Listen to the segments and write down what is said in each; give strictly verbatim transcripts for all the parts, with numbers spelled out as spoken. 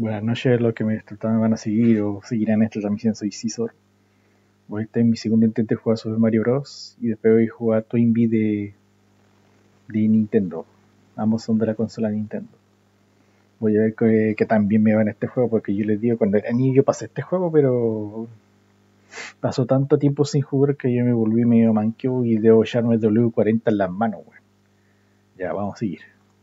Buenas noches, los que me trataban van a seguir o seguirán esta transmisión. Soy Cizor. Voy a estar en mi segundo intento de jugar Super Mario Bros. Y después voy a jugar Twinbee de, de Nintendo. Ambos son de la consola Nintendo. Voy a ver que, que también me va en este juego, porque yo les digo, cuando era niño yo pasé este juego, pero pasó tanto tiempo sin jugar que yo me volví medio manqueo y debo echarme el W cuarenta en las manos, güey. Ya, vamos a seguir.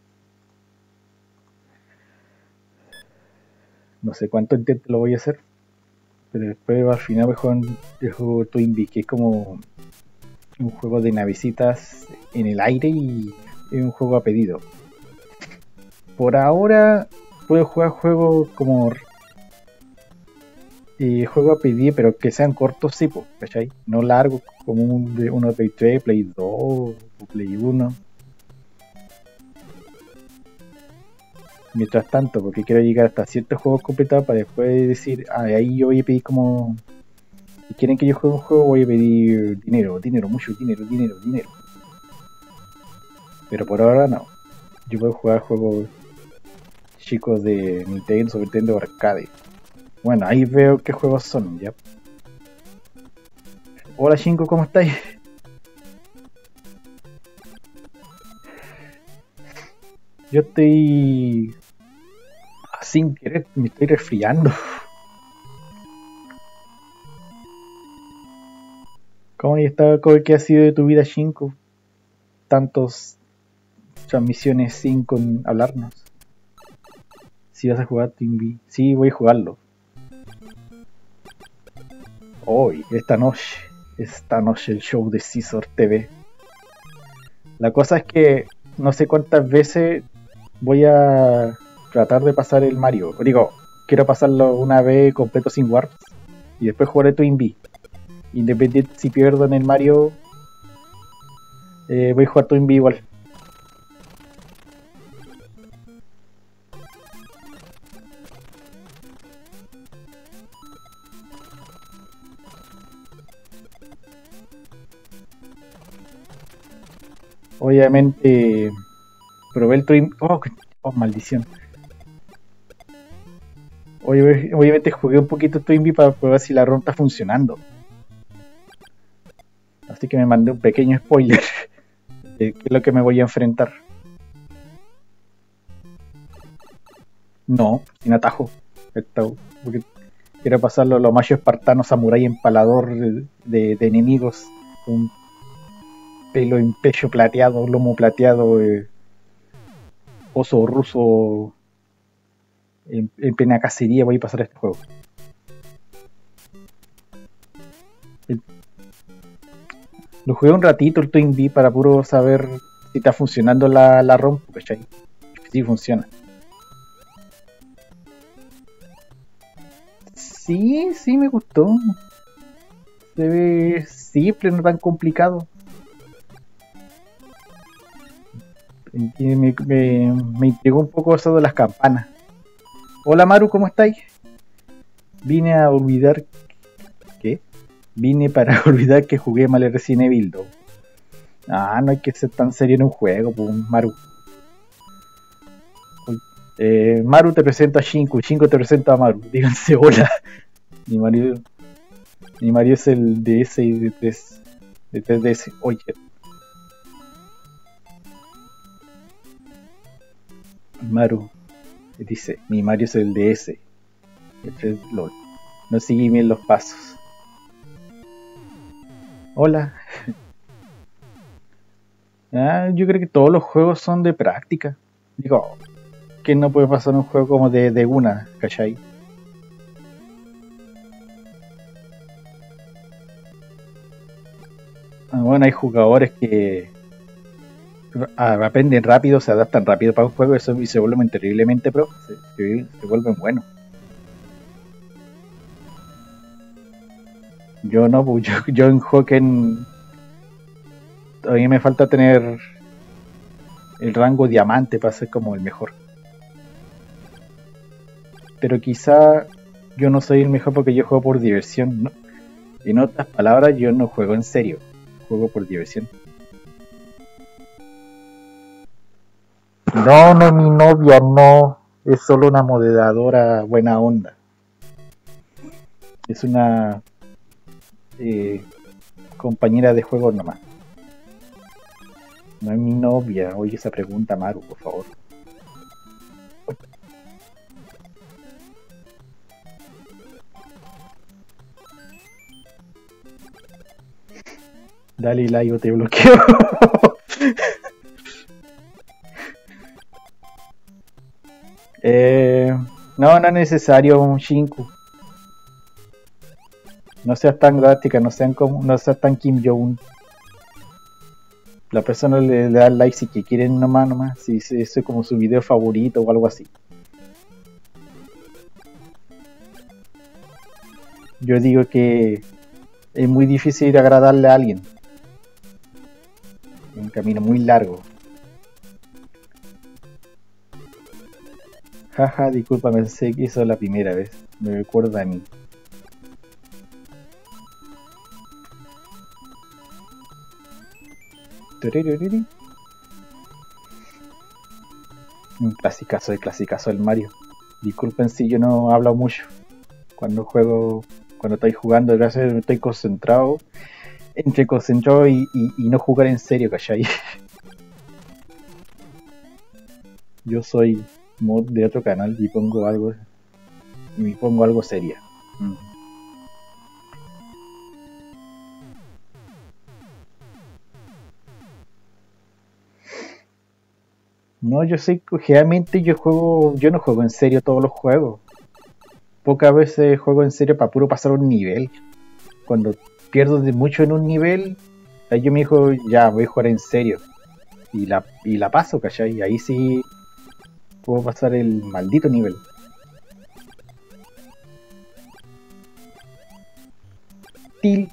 No sé cuánto intento lo voy a hacer, pero después al final voy a jugar el juego Twinbee, que es como un juego de navecitas en el aire y es un juego a pedido. Por ahora puedo jugar juegos como eh, juego a pedir, pero que sean cortos, sí, pues, ¿cachai? No largos como un de, uno de Play tres, Play dos o Play uno. Mientras tanto, porque quiero llegar hasta ciertos juegos completados para después decir, ah, ahí yo voy a pedir como... Si quieren que yo juegue un juego, voy a pedir dinero, dinero, mucho dinero, dinero, dinero. Pero por ahora no. Yo puedo jugar juegos chicos de Nintendo, Super Nintendo, Arcade. Bueno, ahí veo qué juegos son, ya. Hola Shinko, ¿cómo estáis? Yo estoy... sin querer, me estoy resfriando. ¿Cómo está? ¿Qué ha sido de tu vida, Shinko? Tantos transmisiones sin con hablarnos. Si vas a jugar Twinbee, sí, voy a jugarlo. Hoy, esta noche, esta noche el show de Cizor T V. La cosa es que no sé cuántas veces voy a tratar de pasar el Mario. Digo, quiero pasarlo una vez completo sin warps y después jugaré Twinbee. Independiente si pierdo en el Mario, eh, voy a jugar Twinbee igual. Obviamente probé el Twinbee. Oh, oh, maldición. Obviamente jugué un poquito Twinbee para probar si la ROM está funcionando. Así que me mandé un pequeño spoiler de qué es lo que me voy a enfrentar. No, sin atajo. Porque quiero pasarlo a los machos espartanos samurai empalador de, de, de enemigos. Con pelo en pecho plateado, lomo plateado, eh, oso ruso en, en plena cacería. Voy a pasar este juego. El, lo jugué un ratito el Twinbee para puro saber si está funcionando la, la ROM, ¿cachai? Sí funciona. Sí, sí me gustó. Se ve simple, no tan complicado. Me, me, me intrigó un poco eso de las campanas. Hola Maru, ¿cómo estáis? Vine a olvidar... ¿Qué? Vine para olvidar que jugué mal el Resident Evil dos. Ah, no hay que ser tan serio en un juego, pues, Maru. Eh, Maru te presento a Shinku, Shinku te presento a Maru. Díganse hola. Mi Mario, mi Mario es el D S y de tres, de tres D S. Oye. Maru dice, mi Mario es el D S. El tres, LOL. No seguí bien los pasos. Hola. Ah, yo creo que todos los juegos son de práctica. Digo, que no puede pasar un juego como de, de una, ¿cachai? Ah, bueno, hay jugadores que aprenden rápido, se adaptan rápido para un juego eso, y se vuelven terriblemente pro, se, se, se vuelven buenos. Yo no, pues yo, yo en Hocken todavía me falta tener el rango diamante para ser como el mejor. Pero quizá yo no soy el mejor porque yo juego por diversión, ¿no? En otras palabras, yo no juego en serio, juego por diversión. No, no, mi novia, no. es solo una moderadora buena onda. Es una eh, compañera de juego nomás. No es mi novia. Oye, esa pregunta, Maru, por favor. Dale like o te bloqueo. eh, no, no es necesario un Shinku. No seas tan drástica, no sean como, no seas tan Kim Jong-un. La persona le, le da like si que quieren nomás, nomás, si ese es como su video favorito o algo así. Yo digo que es muy difícil agradarle a alguien. Es un camino muy largo. Jaja, disculpa, pensé que eso es la primera vez. Me recuerda a mí. Un clasicazo, el clasicazo del Mario. Disculpen si yo no hablo mucho. Cuando juego, cuando estoy jugando, gracias a Dios estoy concentrado. Entre concentrado y, y, y no jugar en serio, ¿cachai? Yo soy mod de otro canal y pongo algo y me pongo algo seria. Mm. No, yo sé que generalmente yo juego, yo no juego en serio todos los juegos. Pocas veces juego en serio para puro pasar un nivel. Cuando pierdo de mucho en un nivel, ahí yo me digo, ya voy a jugar en serio. Y la, y la paso, ¿cachai? Y ahí sí puedo pasar el maldito nivel. Tilt.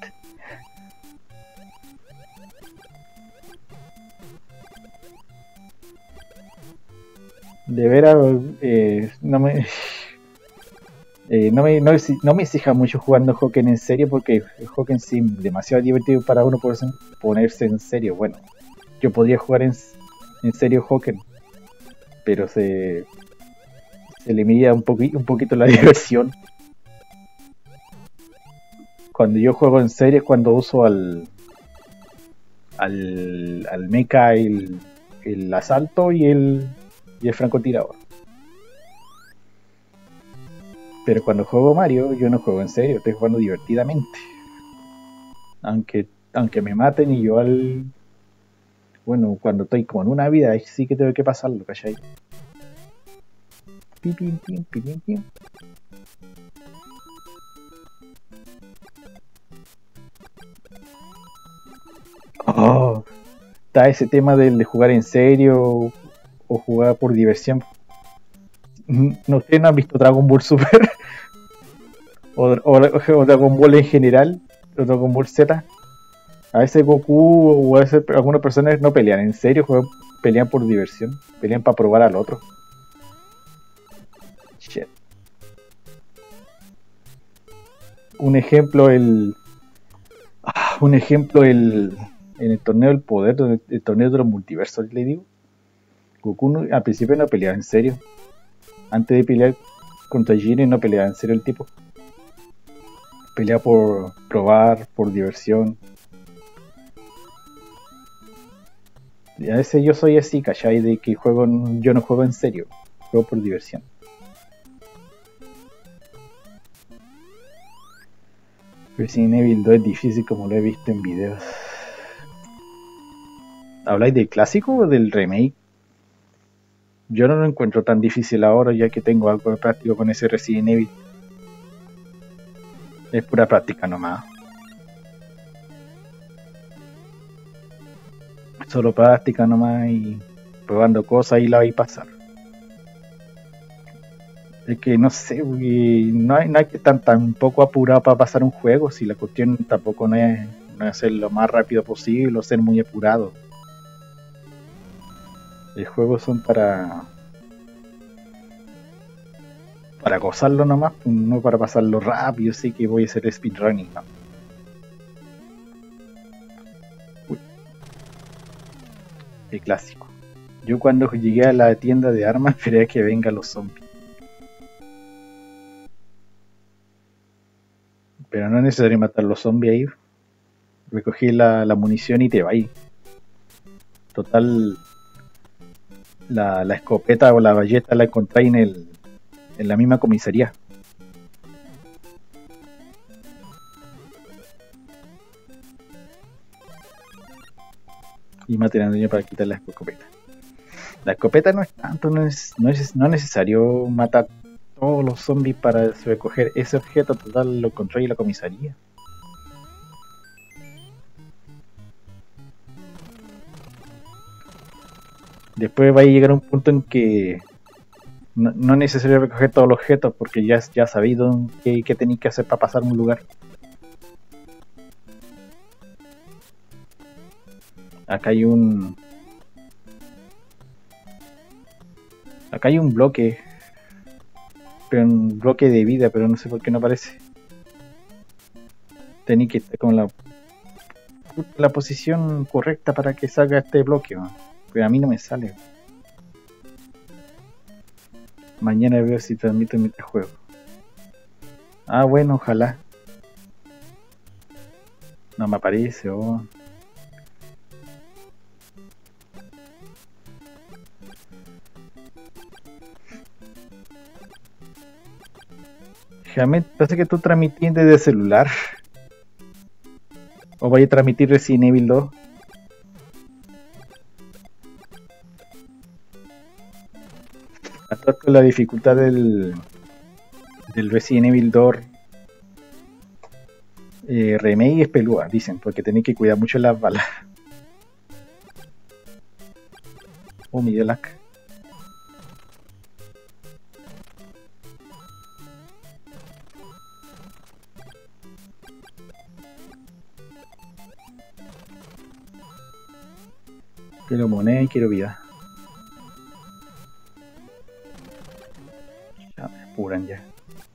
De veras, eh, no me... Eh, no, me, no, no me exija mucho jugando Hoken en serio porque el Hoken sí es demasiado divertido para uno ponerse, ponerse en serio. Bueno, yo podría jugar en, en serio Hoken, pero se, se le mide un, poqui, un poquito la diversión. Cuando yo juego en serio es cuando uso al al, al mecha el, el asalto y el, y el francotirador. Pero cuando juego Mario, yo no juego en serio, estoy jugando divertidamente. Aunque, aunque me maten y yo al... Bueno, cuando estoy como en una vida, sí que tengo que pasarlo, ¿cachai? Pim, pim, pim, pim, pim. Oh, está ese tema del de jugar en serio o jugar por diversión. ¿No ustedes no han visto Dragon Ball Super? o, o, o Dragon Ball en general, o Dragon Ball Z. A veces Goku o a veces algunas personas no pelean en serio, juegan, pelean por diversión, pelean para probar al otro. Shit. Un ejemplo el ah, un ejemplo el en el torneo del poder, el torneo de los multiversos, le digo. Goku no, al principio no peleaba en serio. Antes de pelear contra Jiren no peleaba en serio el tipo. Pelea por probar, por diversión. Y a veces yo soy así, ¿cachai? De que juego, yo no juego en serio, juego por diversión. Resident Evil dos es difícil como lo he visto en videos. ¿Habláis del clásico o del remake? Yo no lo encuentro tan difícil ahora ya que tengo algo de práctico con ese Resident Evil. Es pura práctica nomás. Solo práctica nomás y probando cosas y la vais a pasar. Es que no sé, no hay, no hay que estar tan poco apurado para pasar un juego, si la cuestión tampoco no es, no es ser lo más rápido posible o ser muy apurado. Los juegos son para para gozarlo nomás, no para pasarlo rápido, sí que voy a hacer speedrunning, ¿no? Uy. El clásico. Yo cuando llegué a la tienda de armas esperé a que vengan los zombies. Pero no es necesario matar los zombies ahí. Recogí la, la munición y te vas. Total, la, la escopeta o la ballesta la encontráis en, el, en la misma comisaría. Y maten al niño para quitar la escopeta. La escopeta no es tanto, no es, no es, no es necesario matar todos los zombies para recoger ese objeto. Total, lo encontré en la comisaría. Después va a llegar un punto en que no, no es necesario recoger todos los objetos porque ya, ya sabéis qué, qué tenéis que hacer para pasar un lugar. Acá hay un... Acá hay un bloque. Pero un bloque de vida, pero no sé por qué no aparece. Tenéis que estar con la... la posición correcta para que salga este bloque, man. Pero a mí no me sale. Mañana veo si transmito mientras juego. Ah, bueno, ojalá. No me aparece, oh. Realmente parece que tú transmitís desde celular. O vaya a transmitir Resident Evil dos. Hasta con la dificultad del, del Resident Evil dos eh, remake es pelúa, dicen, porque tenéis que cuidar mucho las balas. Oh, mi lag. Quiero moneda y quiero vida. Ya me apuran ya.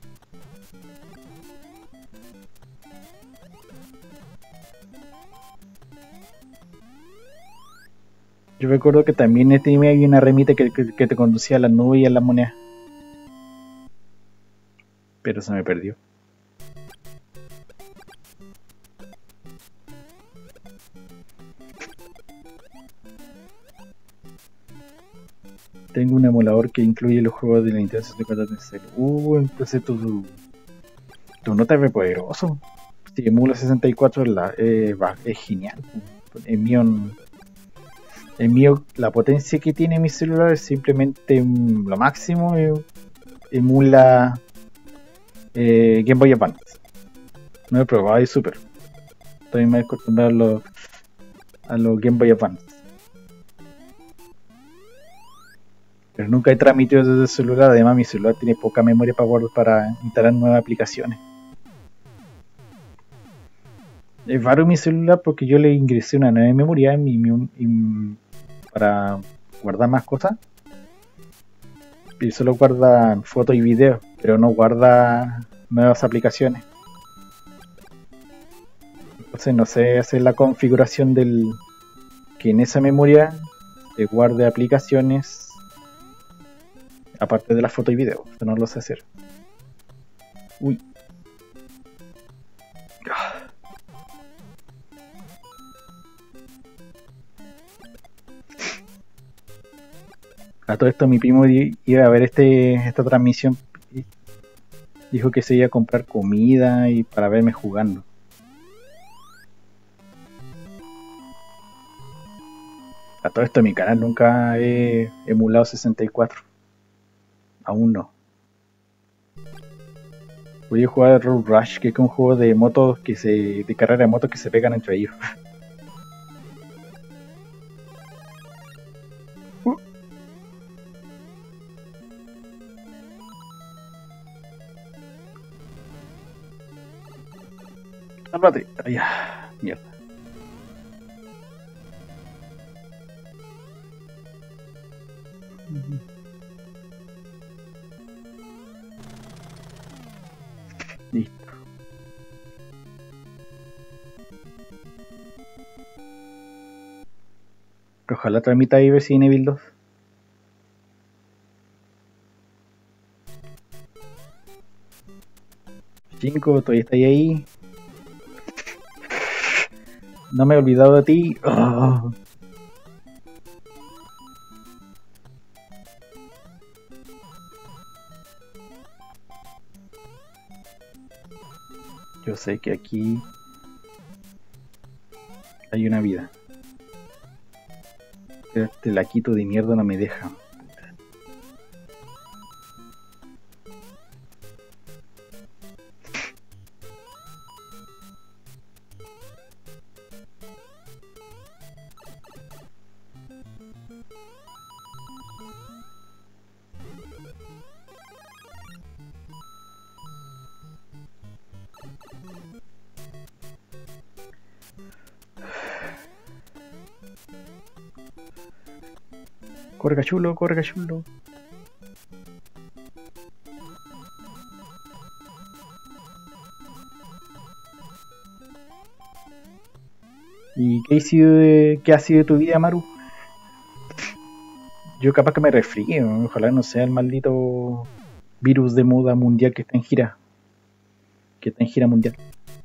Yo recuerdo que también en este anime había una remita que, que, que te conducía a las nubes y a las monedas. Pero se me perdió. Tengo un emulador que incluye los juegos de la Nintendo sesenta y cuatro en celu. Uh, entonces tu, tu nota es re poderoso. Si emula sesenta y cuatro la, eh, va, es genial. En mío, en mío, la potencia que tiene mi celular es simplemente lo máximo. Eh, emula eh, Game Boy Advance. No he probado, es super. Estoy más acostumbrado a los a los Game Boy Advance. Pero nunca he transmitido desde el celular. Además, mi celular tiene poca memoria para, para instalar nuevas aplicaciones. Es raro mi celular porque yo le ingresé una nueva memoria en mi, mi, mi, para guardar más cosas. Y solo guarda fotos y videos, pero no guarda nuevas aplicaciones. Entonces no sé hacer la configuración del que en esa memoria se guarde aplicaciones aparte de las fotos y videos. Eso no lo sé hacer. Uy. A todo esto mi primo iba a ver este esta transmisión. Dijo que se iba a comprar comida y para verme jugando. A todo esto en mi canal nunca he emulado sesenta y cuatro. Aún no. Voy a jugar Road Rush, que es un juego de motos que se. de carrera de motos que se pegan entre ellos. uh. Sálvate. Ay, mierda. Listo. Ojalá transmita ahí Resident Evil dos. Cinco, todavía está ahí. No me he olvidado de ti. Oh. Yo sé que aquí hay una vida. Pero este laquito de mierda no me deja. Corre cachulo, corre cachulo. ¿Y qué ha sido de, qué ha sido de tu vida, Maru? Yo capaz que me resfríe, ojalá no sea el maldito virus de moda mundial que está en gira. Que está en gira mundial.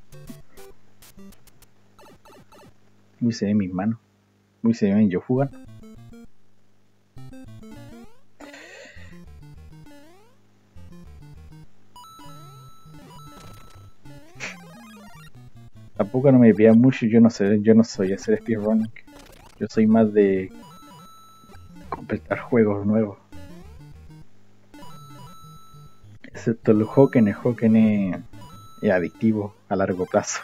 Uy, se ve en mis manos. Uy, se ve en yo jugando. Tampoco no me pidan mucho, yo no sé, yo no soy hacer speedrunning. Yo soy más de completar juegos nuevos. Excepto el Hoken, el Hoken es, es adictivo a largo plazo.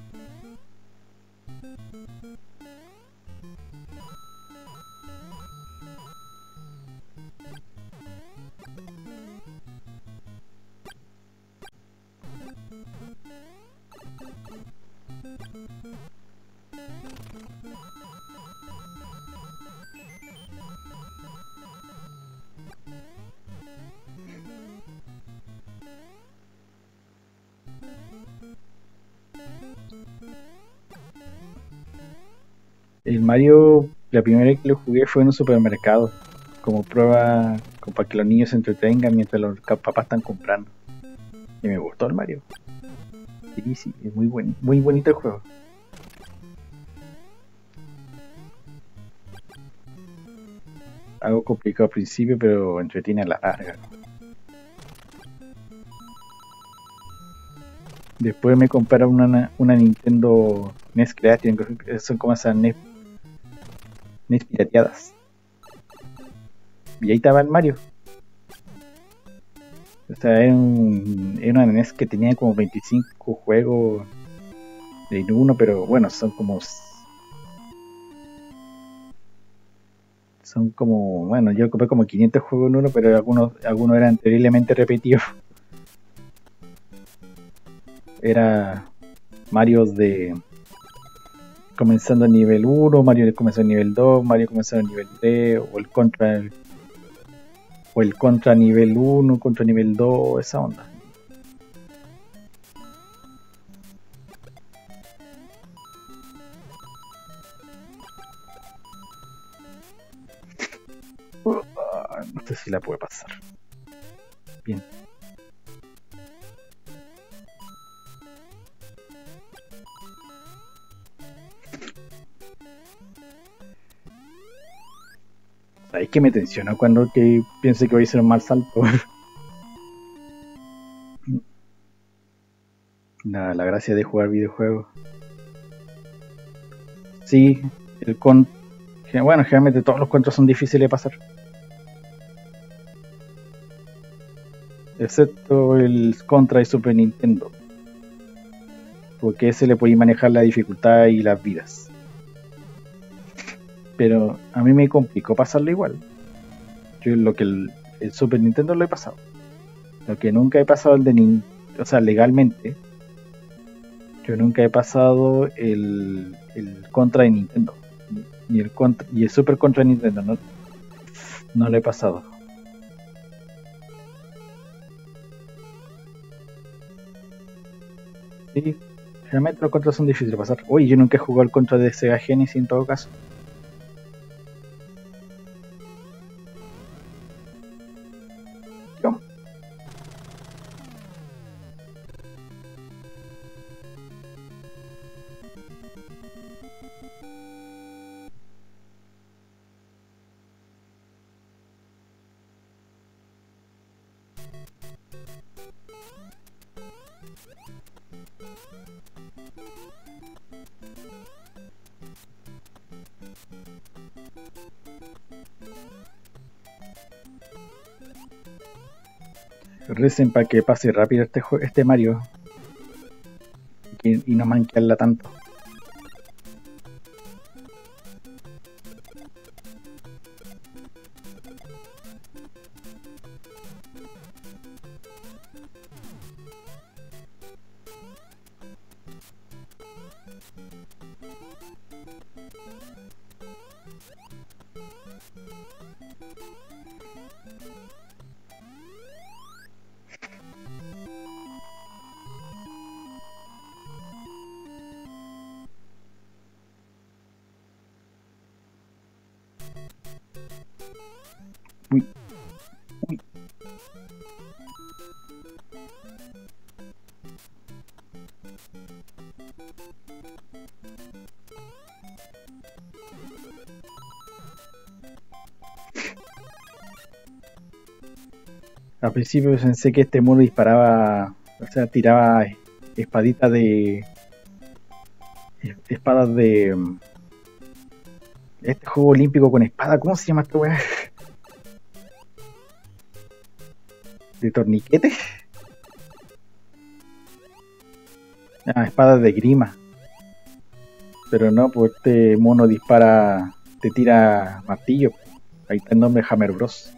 El Mario, la primera vez que lo jugué fue en un supermercado, como prueba, como para que los niños se entretengan mientras los papás están comprando. Y me gustó el Mario. Sí, sí, es muy buen, muy bonito el juego. Algo complicado al principio, pero entretiene a la larga. Después me compraron una, una Nintendo N E S Creation, que son como esas N E S, N E S pirateadas. Y ahí estaba el Mario. O sea, era, un, era una N E S que tenía como veinticinco juegos en uno, pero bueno, son como... Son como... Bueno, yo compré como quinientos juegos en uno, pero algunos, algunos eran terriblemente repetidos. Era Mario de... comenzando en nivel uno, Mario comenzó en nivel dos, Mario comenzó en nivel tres, o el contra... O el contra nivel uno, contra nivel dos, esa onda. Uh, no sé si la puede pasar. Bien. ¿Sabéis que me tensiona cuando que piense que voy a hacer un mal salto? la, la gracia de jugar videojuegos. Sí, el con... Bueno, generalmente todos los cuentos son difíciles de pasar. Excepto el Contra de Super Nintendo. Porque ese le podéis manejar la dificultad y las vidas. Pero a mí me complicó pasarlo igual. Yo lo que el, el Super Nintendo lo he pasado. Lo que nunca he pasado el de Nintendo, o sea, legalmente, yo nunca he pasado el, el Contra de Nintendo. Ni el contra, y el Super Contra de Nintendo, no, no lo he pasado. Sí, realmente los contras son difíciles de pasar. Uy, yo nunca he jugado el contra de Sega Genesis en todo caso. Recen para que pase rápido este, este Mario y, y no manquearla tanto. Uy, uy. Al principio pensé que este mono disparaba, o sea, tiraba espaditas de... espadas de... este juego olímpico con espada, ¿cómo se llama esta weá? ¿De torniquete? Ah, espadas de grima. Pero no, pues este mono dispara, te tira martillo. Ahí está el nombre Hammer Bros.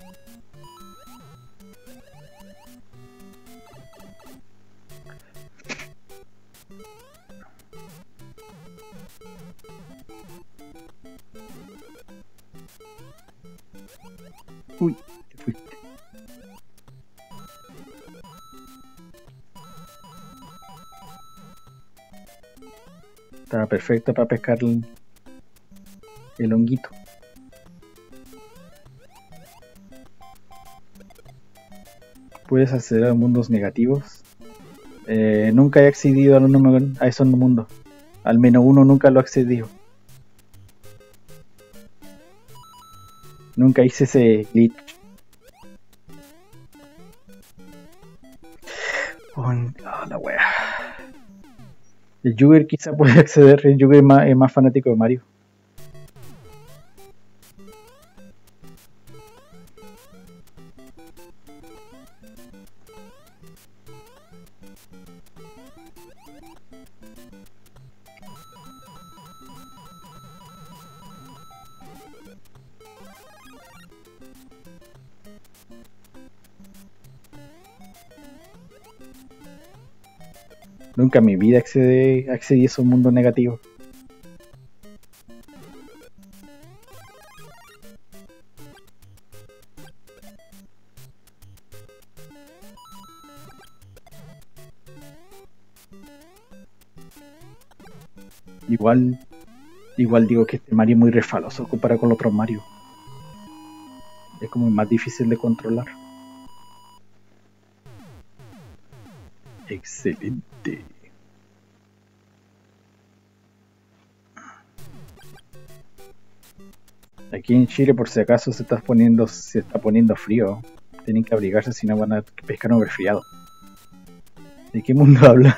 Uy, te fuiste. Estaba perfecto para pescar el, el honguito. ¿Puedes acceder a mundos negativos? Eh, nunca he accedido a, un, a esos mundos. Al menos uno nunca lo ha accedido. Nunca hice ese glitch. Oh, la wea. El Yuger quizá puede acceder. El Yuger es más, es más fanático de Mario. Nunca en mi vida accedí, accedí a esos mundos negativos. Igual, igual digo que este Mario es muy refaloso comparado con los otros Mario. Es como más difícil de controlar. Excelente. Aquí en Chile, por si acaso se está poniendo, se está poniendo frío. Tienen que abrigarse, si no van a pescar un resfriado. ¿De qué mundo habla?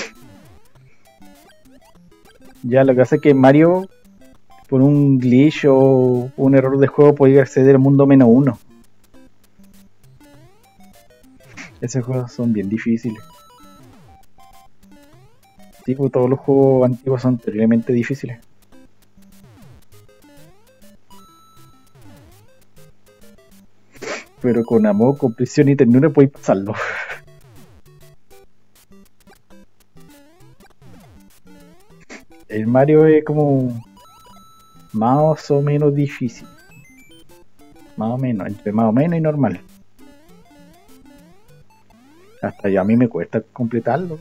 Ya, lo que hace es que Mario, por un glitch o un error de juego, puede acceder al mundo menos uno. Esos juegos son bien difíciles. Tipo, todos los juegos antiguos son terriblemente difíciles. Pero con amor, comprensión y ternura podéis pasarlo. El Mario es como más o menos difícil. Más o menos, entre más o menos y normal. Hasta ya a mí me cuesta completarlo.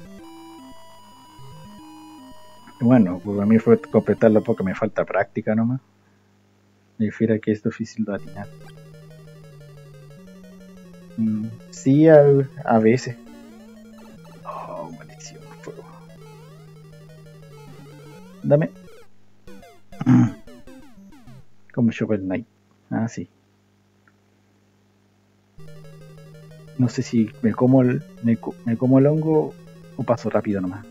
Bueno, pues a mí fue completarlo porque me falta práctica nomás. Me refiero a que es difícil de atinar. Mm, sí, a, a veces. Oh, maldición, fuego. Dame. Como Shovel Knight. Ah, sí. No sé si me como el, me, me como el hongo o paso rápido nomás.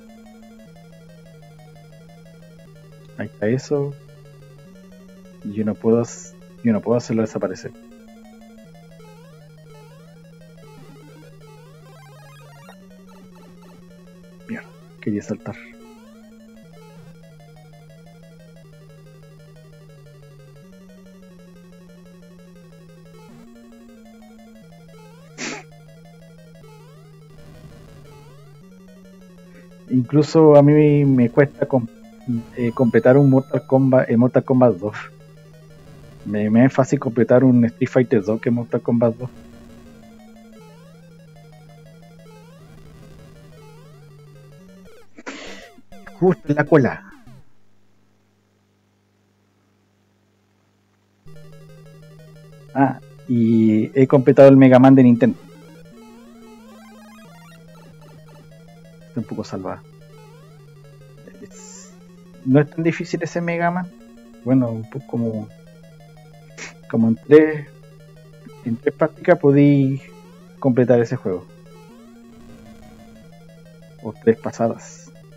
Ahí está eso. Y yo no puedo, yo no puedo hacerlo desaparecer. Mierda, quería saltar. Incluso a mí me cuesta com eh, completar un Mortal Kombat, eh, Mortal Kombat dos. Me, me es fácil completar un Street Fighter dos que Mortal Kombat dos. Justo en la cola. Ah, y he completado el Mega Man de Nintendo. Está un poco salvada. Es... No es tan difícil ese Mega Man. Bueno, un poco como... Como en tres... En tres prácticas podí completar ese juego. O tres pasadas.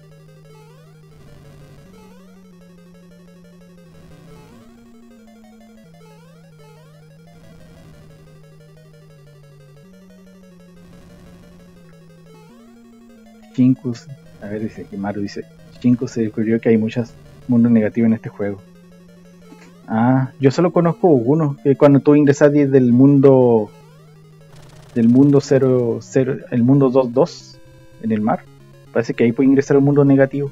Shinkus, a ver, dice Kimaru, dice Shinkus se descubrió que hay muchos mundos negativos en este juego. Ah, yo solo conozco uno, que cuando tú ingresas desde el mundo del mundo cero, cero, el mundo dos dos en el mar, parece que ahí puede ingresar al mundo negativo.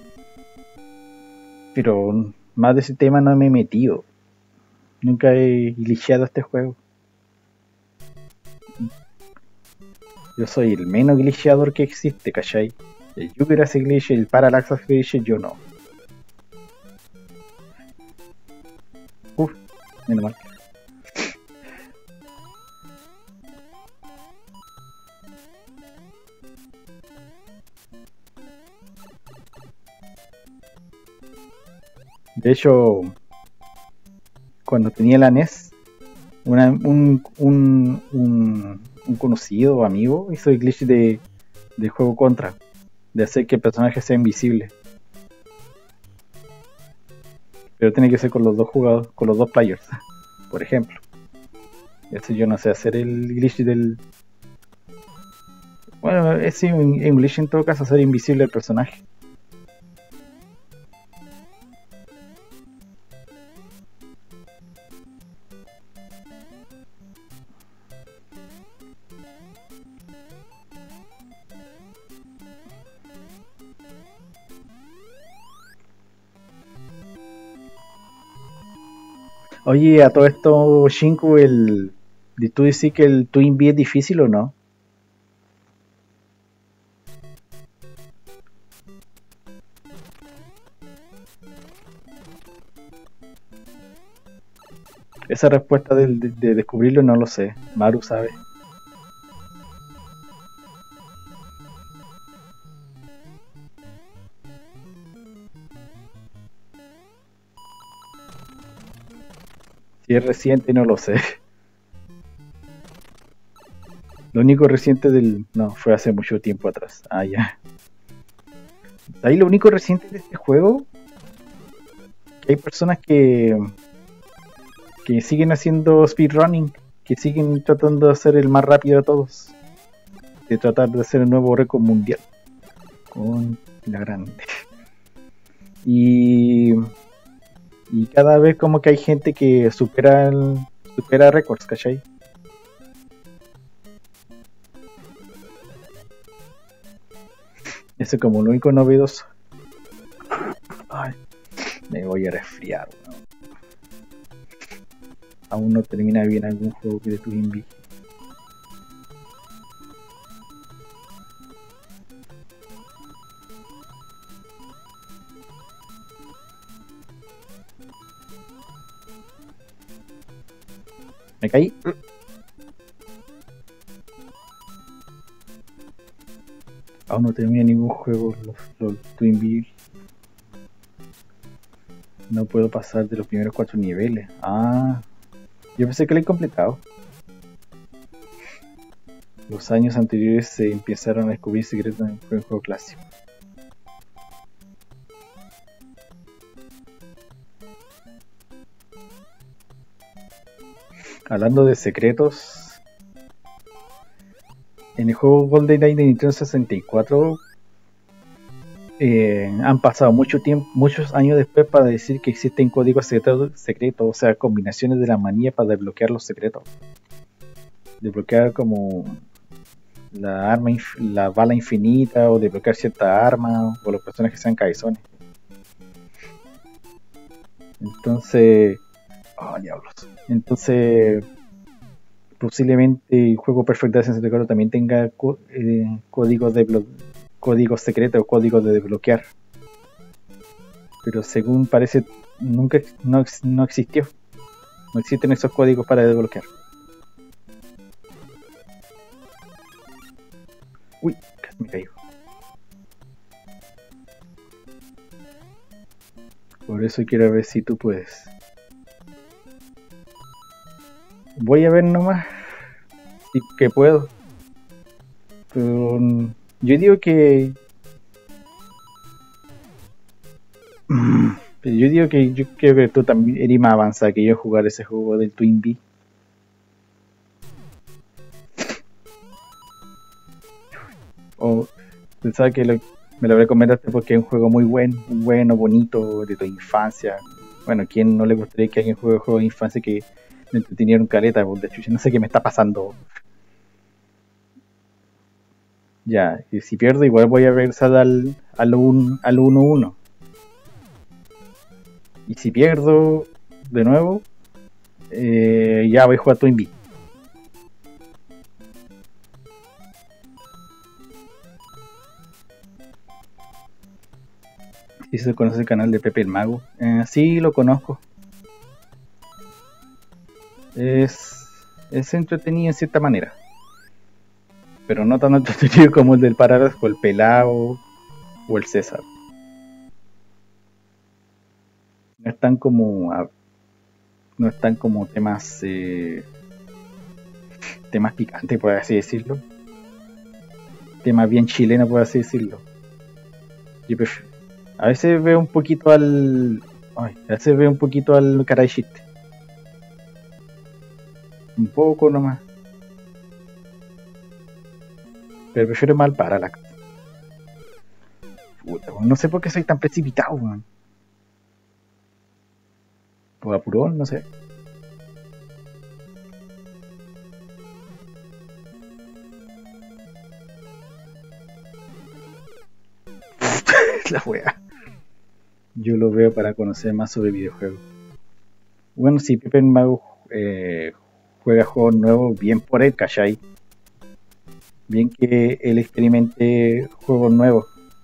Pero más de ese tema no me he metido. Nunca he glitcheado este juego. Yo soy el menos glitcheador que existe, ¿cachai? El Jupiter hace glitch, el Parallax hace glitch, yo no. Uf, menos mal. De hecho, cuando tenía la N E S, una, un, un, un, un conocido o amigo hizo el glitch de, de juego contra, de hacer que el personaje sea invisible. Pero tiene que ser con los dos jugadores, con los dos players, por ejemplo. Eso yo no sé hacer el glitch del... Bueno, es un glitch en todo caso, hacer invisible el personaje. Oye, a todo esto, Shinku, el... ¿tú dices que el Twin B es difícil o no? Esa respuesta de, de, de descubrirlo no lo sé. Maru sabe. Si es reciente no lo sé. Lo único reciente del... No, fue hace mucho tiempo atrás. Ah, ya. Ahí lo único reciente de este juego... Que hay personas que... Que siguen haciendo speedrunning. Que siguen tratando de hacer el más rápido de todos. De tratar de hacer el nuevo récord mundial. Con la grande. Y... Y cada vez como que hay gente que supera el, supera récords, ¿cachai? Eso es como lo único novedoso. Ay, me voy a resfriar, ¿no? Aún no termina bien algún juego de tu Invi. Me caí. Aún no termina ningún juego los, los Twin Beat. No puedo pasar de los primeros cuatro niveles. Ah, yo pensé que lo he completado. Los años anteriores se empezaron a descubrir secretos en el juego clásico. Hablando de secretos, en el juego GoldenEye de Nintendo sesenta y cuatro eh, han pasado mucho tiempo, muchos años después para decir que existen códigos secretos, secretos, o sea, combinaciones de la manía para desbloquear los secretos. Desbloquear como la arma, la bala infinita, o desbloquear cierta arma, o los personajes que sean cabezones. Entonces, oh, diablos. Entonces, posiblemente el juego Perfect Dark sesenta y cuatro también tenga eh, códigos de códigos secretos o códigos de desbloquear. Pero según parece, nunca no, no existió. No existen esos códigos para desbloquear. Uy, casi me caigo. Por eso quiero ver si tú puedes. Voy a ver nomás si que puedo. Pero yo digo que pero yo digo que yo creo que tú también eres más avanzada que yo en jugar ese juego del Twin Bee. O pensaba que lo, me lo recomendaste porque es un juego muy bueno, bueno, bonito, de tu infancia. Bueno, ¿quién no le gustaría que alguien juegue juegos de infancia que me entretenieron caleta? De hecho, no sé qué me está pasando. Ya, y si pierdo igual voy a regresar al al uno al uno uno. Y si pierdo de nuevo, eh, ya voy a jugar Twin Bee. Si se conoce el canal de Pepe el Mago. Eh, sí, lo conozco. Es, es entretenido en cierta manera. Pero no tan entretenido como el del Paradas o el Pelao o el César. No están como no están como temas eh, temas picantes, por así decirlo. Temas bien chilenos, por así decirlo. Yo prefiero, a veces veo un poquito al ay, a veces veo un poquito al caray chiste. Un poco nomás. Pero prefiero mal para la puta, no sé por qué soy tan precipitado, man. Por apurón, no sé. La wea. Yo lo veo para conocer más sobre videojuegos. Bueno, si Pepe Mago eh, juega juegos nuevos, bien por él, ¿cachai? Bien que él experimente juegos nuevos.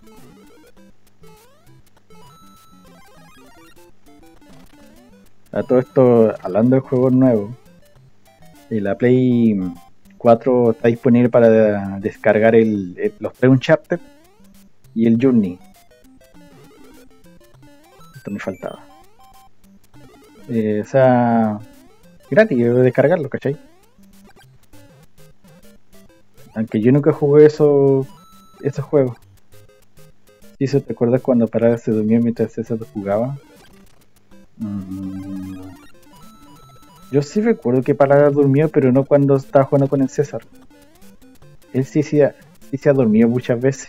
A todo esto, hablando de juegos nuevos, la Play cuatro está disponible para descargar el, el, los tres Uncharted y el Journey. Esto me faltaba. Eh, o sea, gratis, debo descargarlo, ¿cachai? Aunque yo nunca jugué eso, esos juegos. ¿Sí se te acuerdas cuando Parada se durmió mientras César jugaba? Mm, yo sí recuerdo que Parada durmió, pero no cuando estaba jugando con el César. Él sí, sí, sí se ha dormido muchas veces.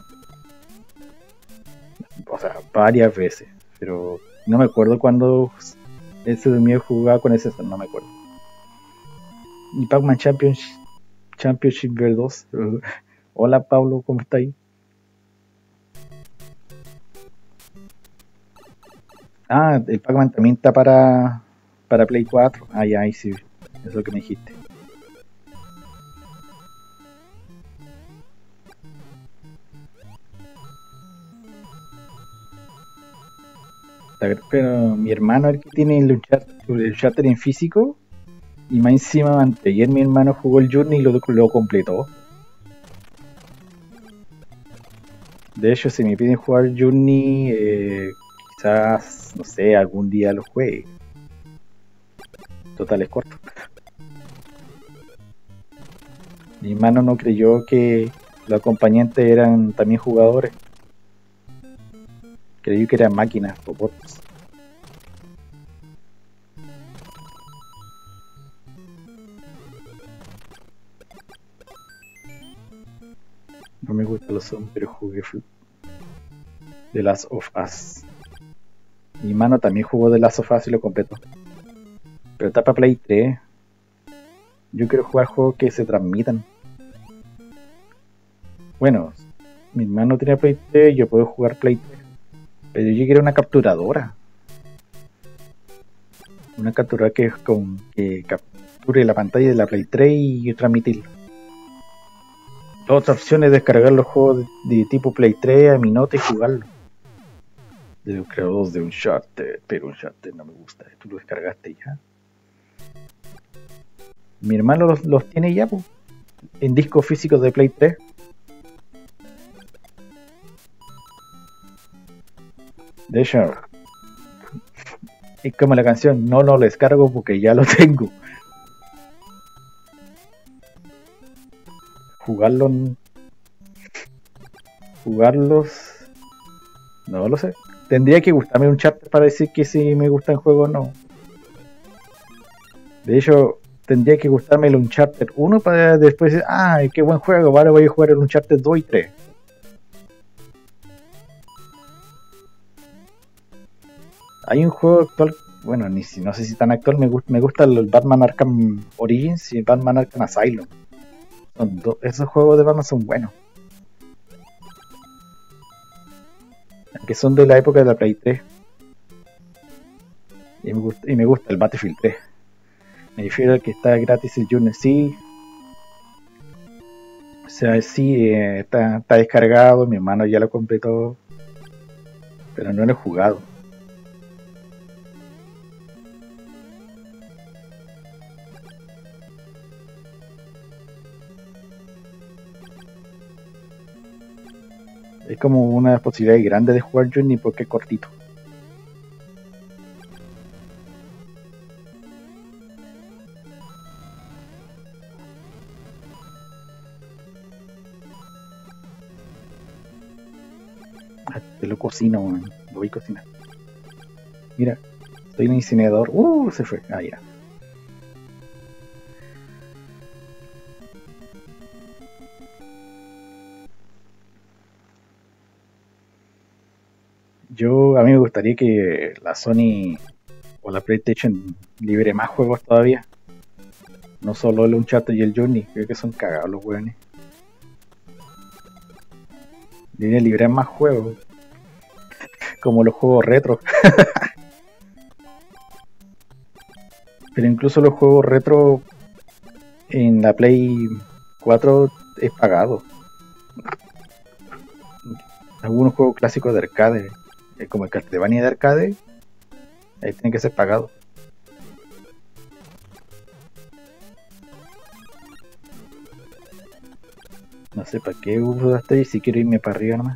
O sea, varias veces. Pero no me acuerdo cuando él se durmió y jugaba con el César, no me acuerdo. Y Pac-Man Championship, Championship Ver dos. Hola Pablo, ¿cómo está ahí? Ah, el Pac-Man también está para, para Play cuatro. Ah, ya, ahí sí. Es lo que me dijiste. Pero mi hermano es el que tiene el Uncharted en físico. Y más encima, ayer mi hermano jugó el Journey y lo, lo completó. De hecho, si me piden jugar Journey, eh, quizás, no sé, algún día lo juegue. Total, es corto. Mi hermano no creyó que los acompañantes eran también jugadores. Creyó que eran máquinas, robots. No me gustan los zombies, pero jugué The Last of Us. Mi hermano también jugó The Last of Us y lo completó. Pero está para Play tres. Yo quiero jugar juegos que se transmitan. Bueno, mi hermano tiene Play tres, yo puedo jugar Play tres. Pero yo quiero una capturadora. Una capturadora que, con, que capture la pantalla de la Play tres y transmitirlo. La otra opción es descargar los juegos de, de tipo Play tres a mi nota y jugarlo. De los creadores de Uncharted, pero Uncharted no me gusta. Tú lo descargaste ya. Mi hermano los, los tiene ya, pues, en discos físicos de Play tres. De hecho, es como la canción, no lo descargo porque ya lo tengo. Jugarlo, jugarlos, no lo sé. Tendría que gustarme un chapter para decir que si me gusta el juego o no. De hecho, tendría que gustarme el Uncharted uno para después decir, ah, qué buen juego, ahora voy a jugar el Uncharted dos y tres. Hay un juego actual, bueno, ni si, no sé si tan actual, me, gusta, me gusta el Batman Arkham Origins y el Batman Arkham Asylum. Son do, esos juegos de Batman son buenos. Aunque son de la época de la Play tres. Y me gusta, y me gusta el Battlefield tres. Me refiero al que está gratis el Journey, sí. O sea, sí, eh, está, está descargado, mi hermano ya lo completó. Pero no lo he jugado. Es como una posibilidad grande de jugar Journey porque es cortito. Te lo cocino, man. Lo voy a cocinar. Mira, estoy en el incinerador. Uh, se fue. Ah, ya. Yo, a mí me gustaría que la Sony o la PlayStation libere más juegos todavía. No solo el Uncharted y el Journey, creo que son cagados los weones. Deberían liberar más juegos. Como los juegos retro. Pero incluso los juegos retro en la Play cuatro es pagado. Algunos juegos clásicos de arcade, como el Castlevania de arcade, ahí tienen que ser pagados. No sé para qué usaste y si quiero irme para arriba nomás.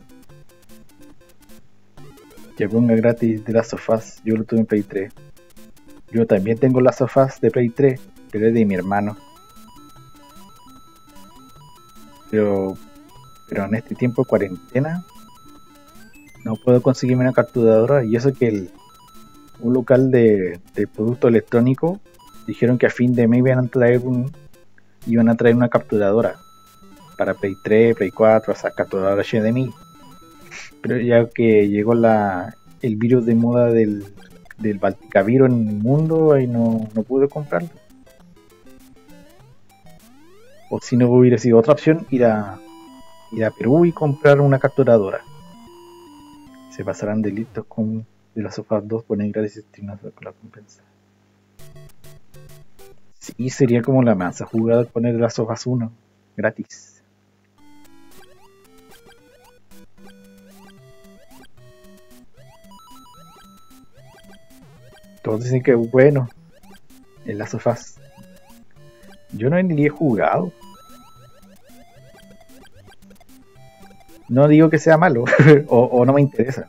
Que ponga gratis de Last of Us, yo lo tuve en Play tres. Yo también tengo Last of Us de Play tres, pero es de mi hermano. Pero, pero en este tiempo de cuarentena no puedo conseguirme una capturadora, y eso que el, un local de, de producto electrónico dijeron que a fin de mes iban a traer un iban a traer una capturadora para Play tres, Play cuatro, o sea, capturadora H D M I. Pero ya que llegó la el virus de moda del, del Balticavirus en el mundo, ahí no, no pude comprarlo. O si no, hubiera sido otra opción ir a ir a Perú y comprar una capturadora. Se pasarán delitos con de las sofás dos, ponen gratis destinados con la compensa. Sí, sería como la masa jugada poner las sofás uno gratis. Todos dicen que es bueno en las sofás. Yo no ni he jugado. No digo que sea malo o, o no me interesa.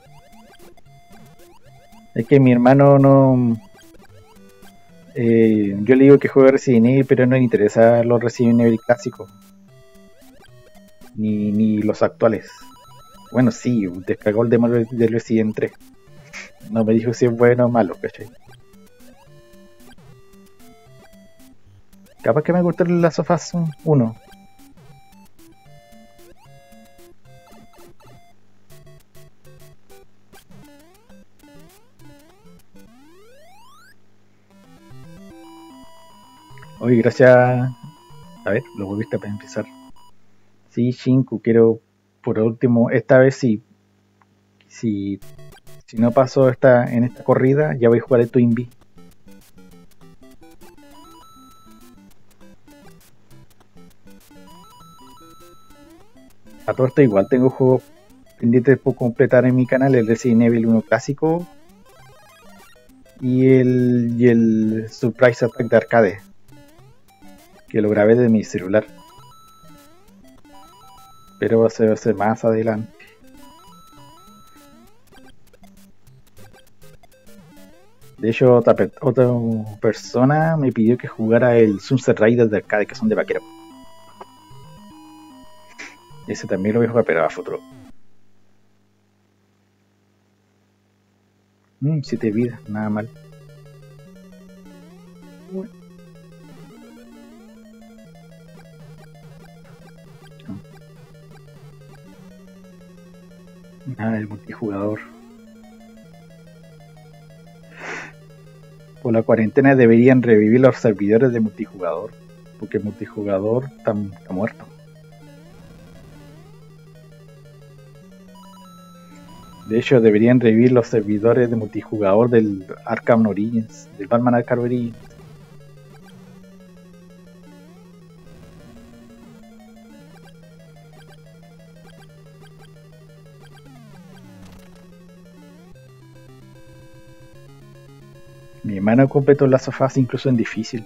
Es que mi hermano no... Eh, yo le digo que juegue Resident Evil, pero no le interesa los Resident Evil clásicos. Ni, ni los actuales. Bueno, sí, descargó el demo del Resident tres. No me dijo si es bueno o malo, ¿cachai? Capaz que me gustó el Last of Us uno. Oye, gracias. A ver, lo volviste para empezar. Sí, Shinku, quiero por último, esta vez sí, si, si no paso esta, en esta corrida, ya voy a jugar el Twin Bee. A todo esto igual tengo juegos pendientes por completar en mi canal, el Resident Evil uno clásico y el, y el Surprise Attack de arcade, que lo grabé de mi celular. Pero va a ser, va a ser más adelante. De hecho, otra, otra persona me pidió que jugara el Sunset Riders de arcade, que son de vaquero. Ese también lo voy a jugar, pero a futuro. Mm, siete vidas, nada mal. Nada, el multijugador. Por la cuarentena deberían revivir los servidores de multijugador, porque el multijugador está, está muerto. De hecho, deberían revivir los servidores de multijugador del Arkham Origins, del Batman Arkham Origins. Mi hermano completó las sofás incluso en difícil.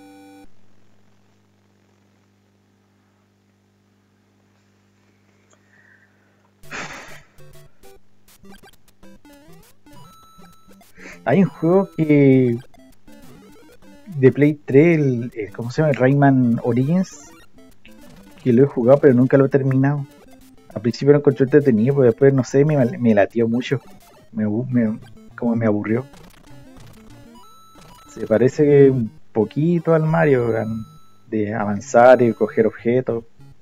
Hay un juego que de Play tres, el, el, ¿cómo se llama? El Rayman Origins, que lo he jugado pero nunca lo he terminado. Al principio lo encontré entretenido, pero después no sé, me, me latió mucho, me, me, como me aburrió. Se parece un poquito al Mario, de avanzar y coger objetos,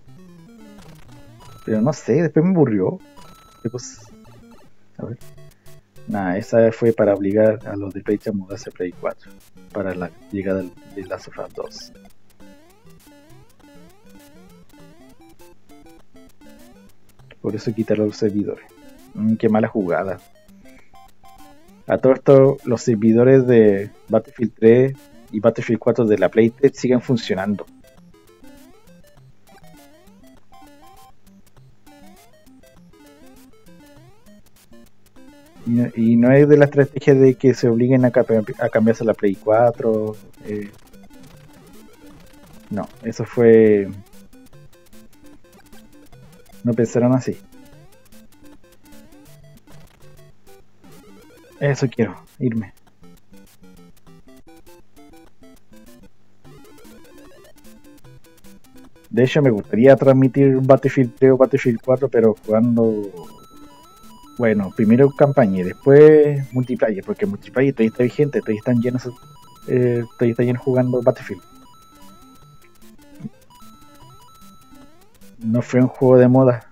pero no sé, después me aburrió. Después, a ver. Nada, esa fue para obligar a los de Play a mudarse a Play cuatro para la llegada de Last of Us dos. Por eso quitaron los servidores. Mm, qué mala jugada. A todo esto, los servidores de Battlefield tres y Battlefield cuatro de la Play tres siguen funcionando. Y, y no es de la estrategia de que se obliguen a, a cambiarse a la Play cuatro. Eh, no, eso fue... No pensaron así. Eso quiero, irme. De hecho, me gustaría transmitir Battlefield tres o Battlefield cuatro, pero jugando... Bueno, primero campaña y después multiplayer, porque multiplayer todavía está vigente, todavía están llenos, eh, todavía están llenos jugando Battlefield. No fue un juego de moda.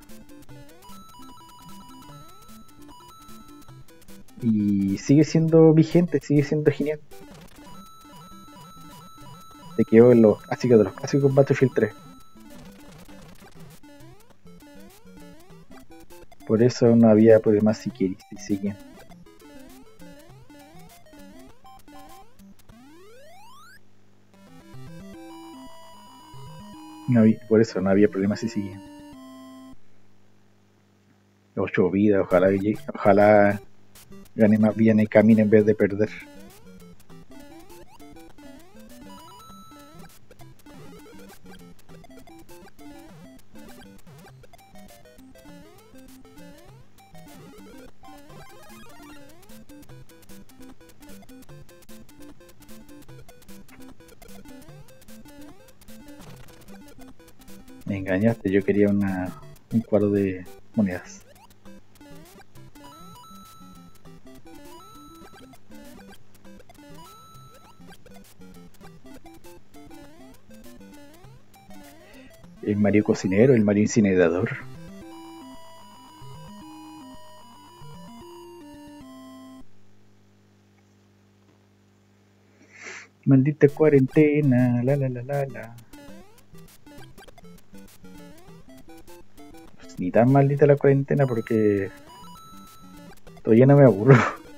Y sigue siendo vigente, sigue siendo genial. Se quedó en los clásicos de los clásicos Battlefield tres. Por eso no había problemas si querían, si siguen. No había, por eso no había problemas si siguen. Ocho vidas, ojalá, ojalá gane más bien y camine en vez de perder. Me engañaste, yo quería una, un cuadro de monedas. El Mario cocinero, el Mario incinerador. Maldita cuarentena, la la la la la. Pues ni tan maldita la cuarentena porque todavía no me aburro.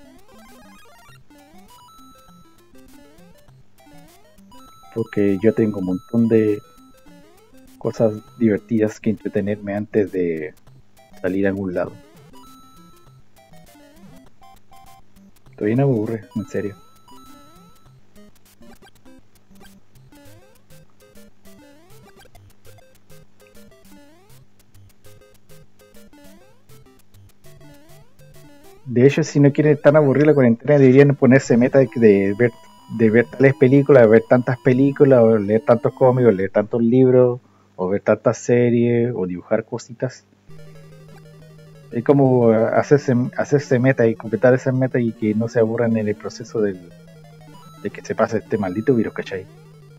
Porque yo tengo un montón de cosas divertidas que entretenerme antes de salir a algún lado. Todavía no me aburre, en serio. De hecho, si no quieren tan aburrir la cuarentena, deberían ponerse meta de, de ver de ver tales películas, de ver tantas películas, o leer tantos cómics, o leer tantos libros, o ver tantas series, o dibujar cositas. Es como hacerse, hacerse meta y completar esas metas y que no se aburran en el proceso del, de que se pase este maldito virus, ¿cachai?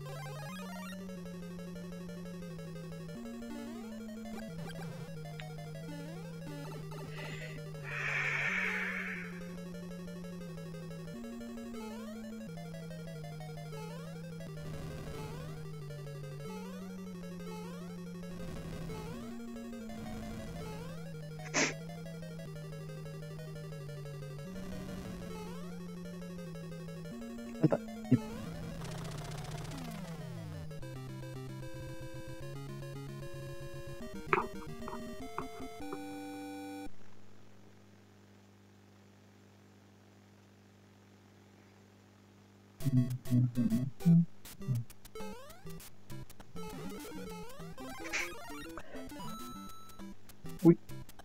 Uy.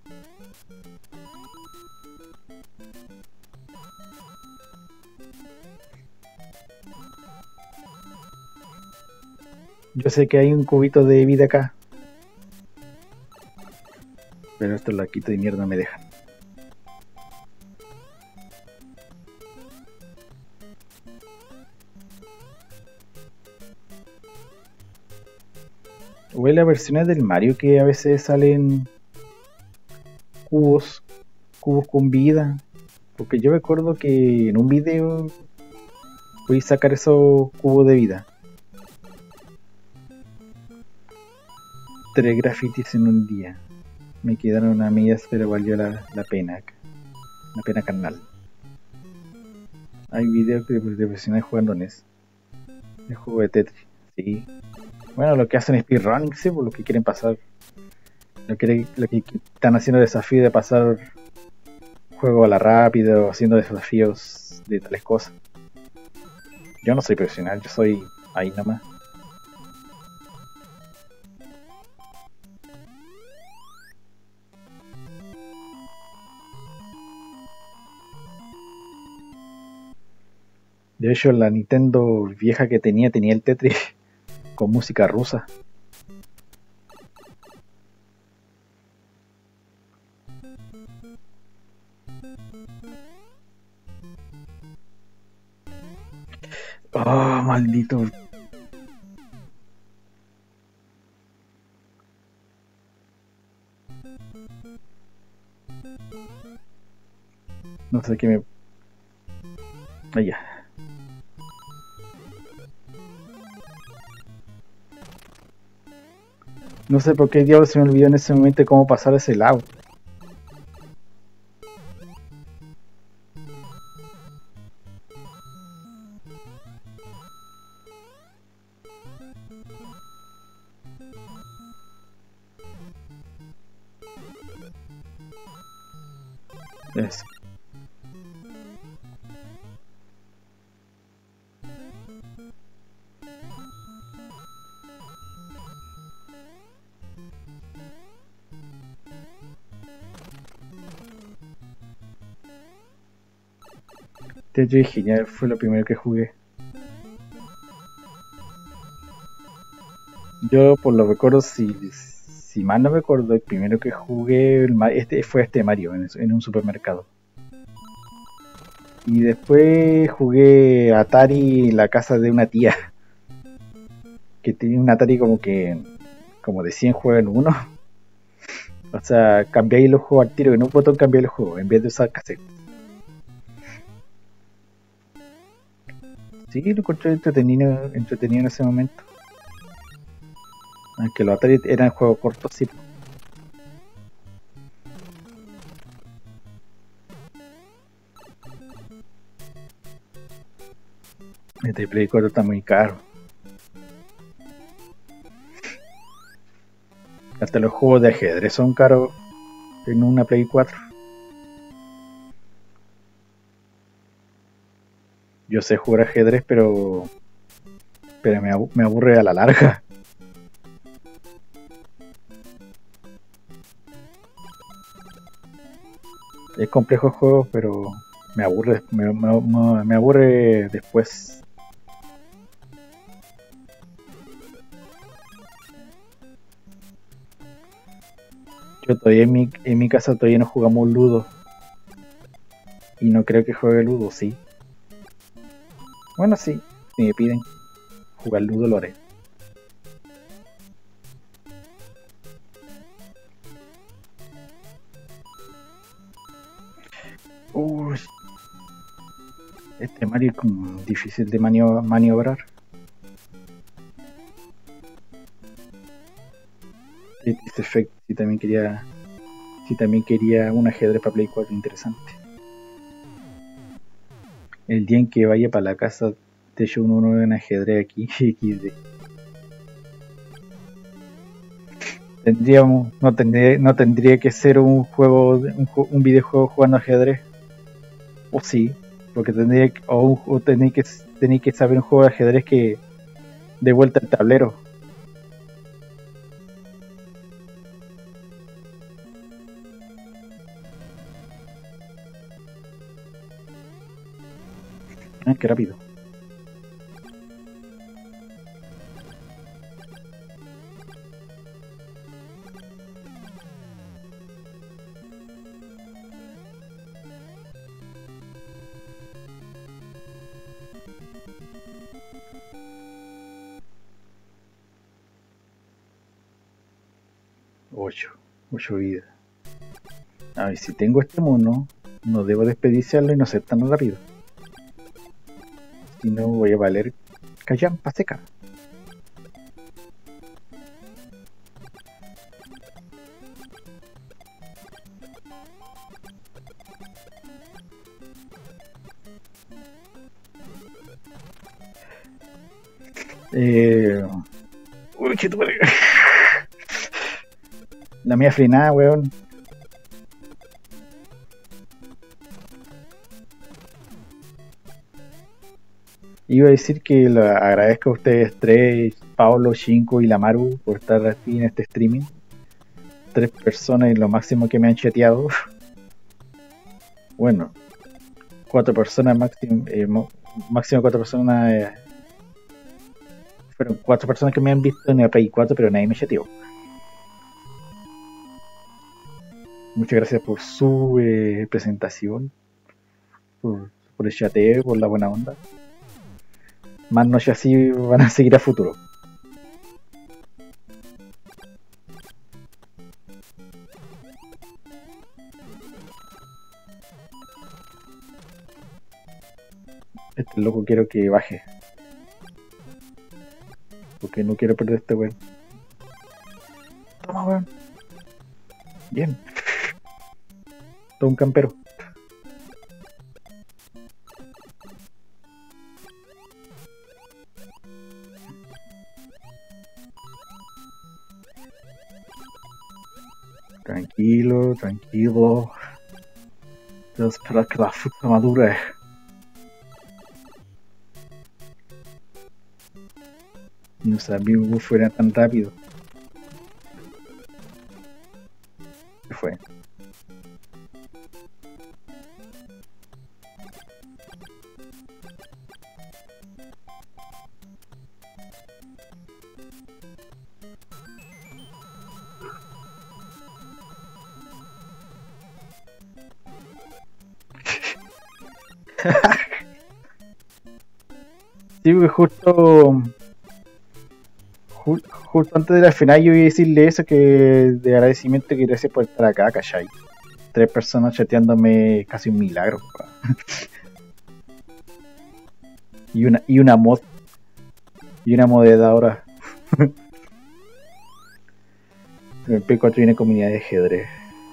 Yo sé que hay un cubito de vida acá, pero estos laquitos de mierda me dejan. O es las versiones del Mario que a veces salen cubos, cubos con vida. Porque yo recuerdo que en un video voy a sacar esos cubos de vida. Tres grafitis en un día. Me quedaron a medias, pero valió la, la pena. La pena carnal. Hay videos de, de profesionales jugando N E S. El juego de Tetris. Sí. Bueno, lo que hacen es speedrunning, sí, por lo que quieren pasar. Lo que, lo que están haciendo desafíos de pasar juego a la rápida o haciendo desafíos de tales cosas. Yo no soy profesional, yo soy ahí nomás. De hecho, la Nintendo vieja que tenía tenía el Tetris con música rusa. Oh, maldito. No sé qué me... Allá. No sé por qué diablos se me olvidó en ese momento cómo pasar ese lado. Eso. Tetris genial, fue lo primero que jugué. Yo por lo recuerdo, si, si mal no me acuerdo, el primero que jugué el, este, fue este Mario en, en un supermercado. Y después jugué Atari en la casa de una tía. Que tenía un Atari como que como de cien juegos en uno. O sea, cambiáis los juegos al tiro, en un botón cambiáis los juegos en vez de usar cassette. Sí, lo encontré entretenido, entretenido en ese momento. Aunque los Atari eran juegos cortos, sí. Este Play cuatro está muy caro. Hasta los juegos de ajedrez son caros en una Play cuatro. Yo sé jugar ajedrez, pero pero me, abu me aburre a la larga. Es complejo el juego, pero me aburre, me, me, me aburre después. Yo todavía en mi, en mi casa todavía no jugamos Ludo. Y no creo que juegue Ludo, sí. Bueno, sí, si me piden jugar Ludo lo haré. Uy, este Mario es como difícil de manio maniobrar. Este Effect si también quería si también quería un ajedrez para Play cuatro interesante. El día en que vaya para la casa te echo uno en ajedrez aquí equis de. Tendríamos, no tendría, no tendría que ser un juego, un, un videojuego jugando ajedrez. O sí, porque tendría que, o, o tenía que tenía que saber un juego de ajedrez que de vuelta al tablero. Ah, qué rápido. ocho. ocho vidas. A ver, si tengo este mono, no debo desperdiciarlo y no ser tan rápido. Si no, voy a valer callampa seca. Eh... Uy, que tu madre. La mía frenada, weón. Iba a decir que le agradezco a ustedes tres, Pablo, Shinko y la Maru, por estar aquí en este streaming. Tres personas y lo máximo que me han chateado. Bueno, cuatro personas máximo, eh, máximo cuatro personas. Eh, fueron cuatro personas que me han visto en el Play cuatro, pero nadie me chateó. Muchas gracias por su eh, presentación, por, por el chateo, por la buena onda. Más noches así van a seguir a futuro. Este loco quiero que baje. Porque no quiero perder este weón. Toma, weón. Bien. Todo un campero. Tranquilo, tranquilo. Voy a esperar que la fruta madure. No sabía que fuera tan rápido. ¿Qué fue? Sí, porque justo, ju justo antes de la final yo iba a decirle eso, que de agradecimiento, que gracias por estar acá, ¿cachai? Tres personas chateándome, casi un milagro. Y una, y una mod. Y una modeda ahora. El P cuatro tiene comunidad de ajedrez.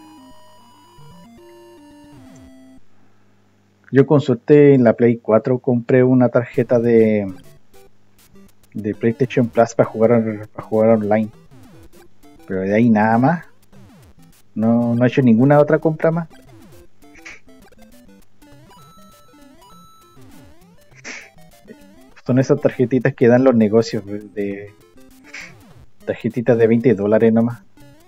Yo con suerte en la Play cuatro compré una tarjeta de de PlayStation Plus para jugar para jugar online. Pero de ahí nada más. No, no he hecho ninguna otra compra más. Son esas tarjetitas que dan los negocios de tarjetitas de veinte dólares nomás.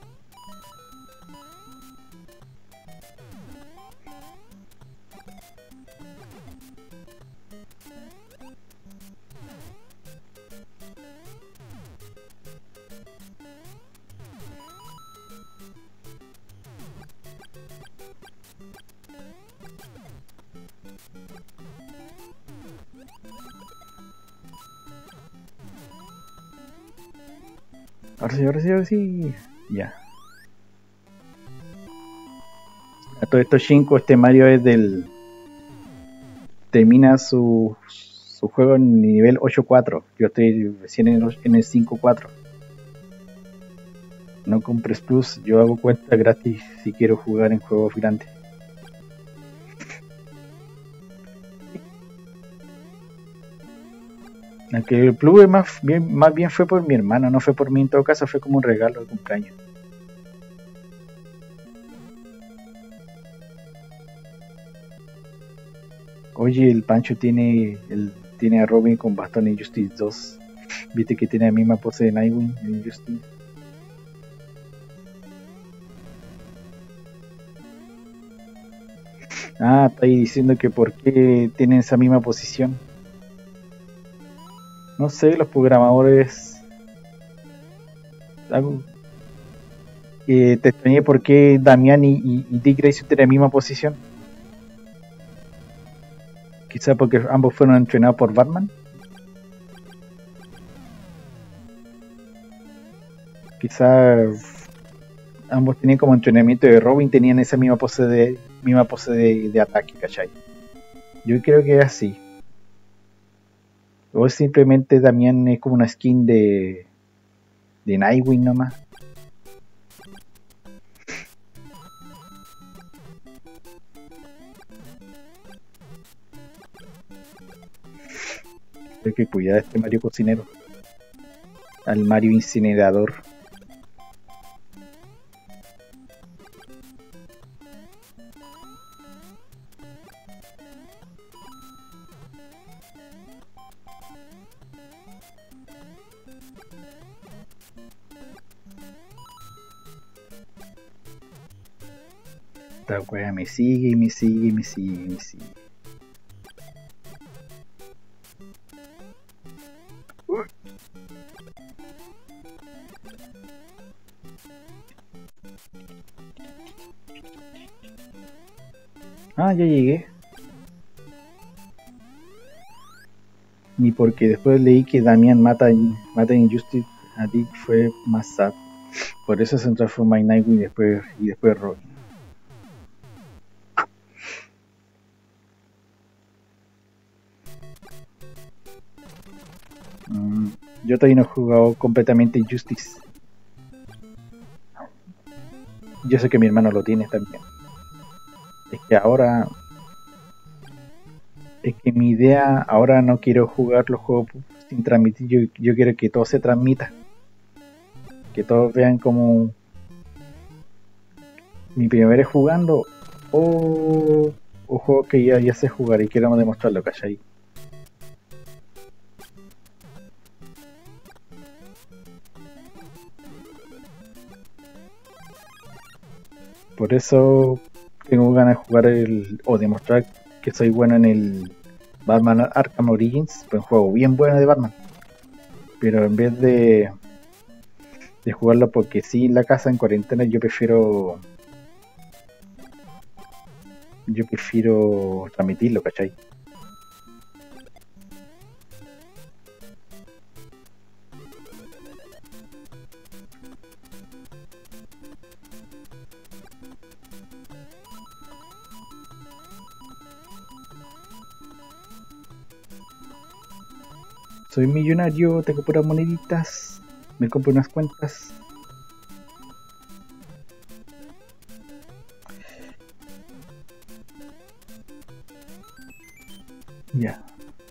Ahora sí, ahora sí, ahora sí. Ya. A todo esto cinco, este Mario es del... Termina su, su juego en nivel ocho cuatro. Yo estoy recién en, en el cinco cuatro. No compres Plus, yo hago cuenta gratis si quiero jugar en juegos grandes. Aunque el Plus más bien, más bien fue por mi hermano, no fue por mí en todo caso, fue como un regalo de cumpleaños. Oye, el Pancho tiene el, tiene a Robin con bastón en Justice dos. Viste que tiene la misma pose de Nightwing en Justice. Ah, está ahí diciendo que por qué tienen esa misma posición. No sé, los programadores... Algo... Eh, te extrañé por qué Damián y, y, y Dick Grayson tienen la misma posición. Quizá porque ambos fueron entrenados por Batman. Quizá ambos tenían como entrenamiento de Robin, tenían esa misma pose de misma pose de, de ataque, ¿cachai? Yo creo que es así. O simplemente Damián es como una skin de de Nightwing nomás. Hay que cuidar a este Mario cocinero. Al Mario incinerador. Esta wea me sigue y me sigue y me sigue y me sigue. Uh. Ah, ya llegué. Ni porque después leí que Damián mata, mata Injustice a Dick fue más sad. Por eso se transforma en Nightwing y después, y después Robin. Mm, yo todavía no he jugado completamente Injustice. Yo sé que mi hermano lo tiene también. Es que ahora... Es que mi idea, ahora no quiero jugar los juegos sin transmitir, yo, yo quiero que todo se transmita. Que todos vean como mi primera vez jugando o, o juego que ya, ya sé jugar y quiero demostrarlo, ¿cachai? Por eso tengo ganas de jugar el, o demostrar que soy bueno en el Batman Arkham Origins, pues un juego bien bueno de Batman. Pero en vez de, de jugarlo porque sí en la casa en cuarentena, yo prefiero yo prefiero transmitirlo, ¿cachai? Soy millonario, tengo puras moneditas. Me compro unas cuentas. Ya.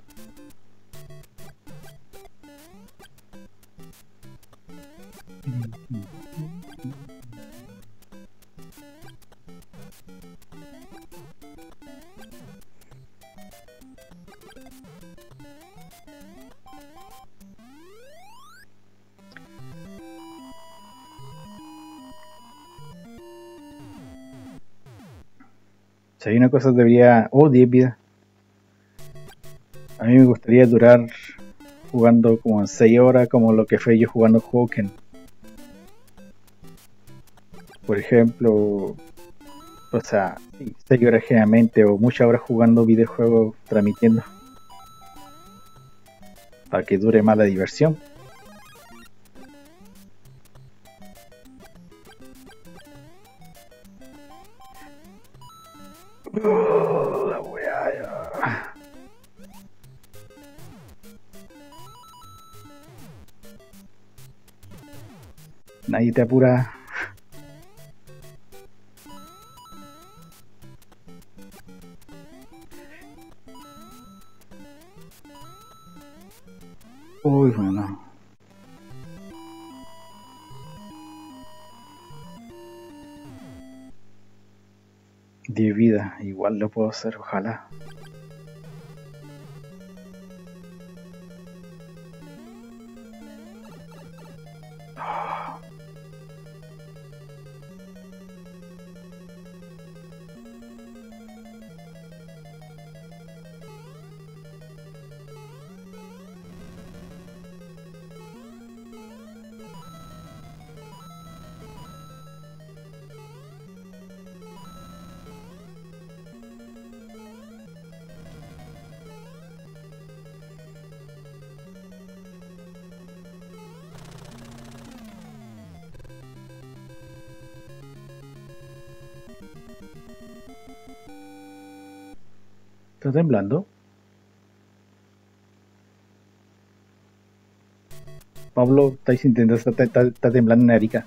Si hay una cosa debería... Oh, diez vidas. A mí me gustaría durar jugando como seis horas como lo que fue yo jugando Hoken. Por ejemplo, o sea, sí, seis horas generalmente o muchas horas jugando videojuegos, transmitiendo. Para que dure más la diversión. Oh, la weá, ya. Nadie te apura. Uy, bueno. diez vida, igual lo puedo hacer, ojalá. ¿Está temblando? Pablo, estáis intentando, está, está, está temblando en Arica.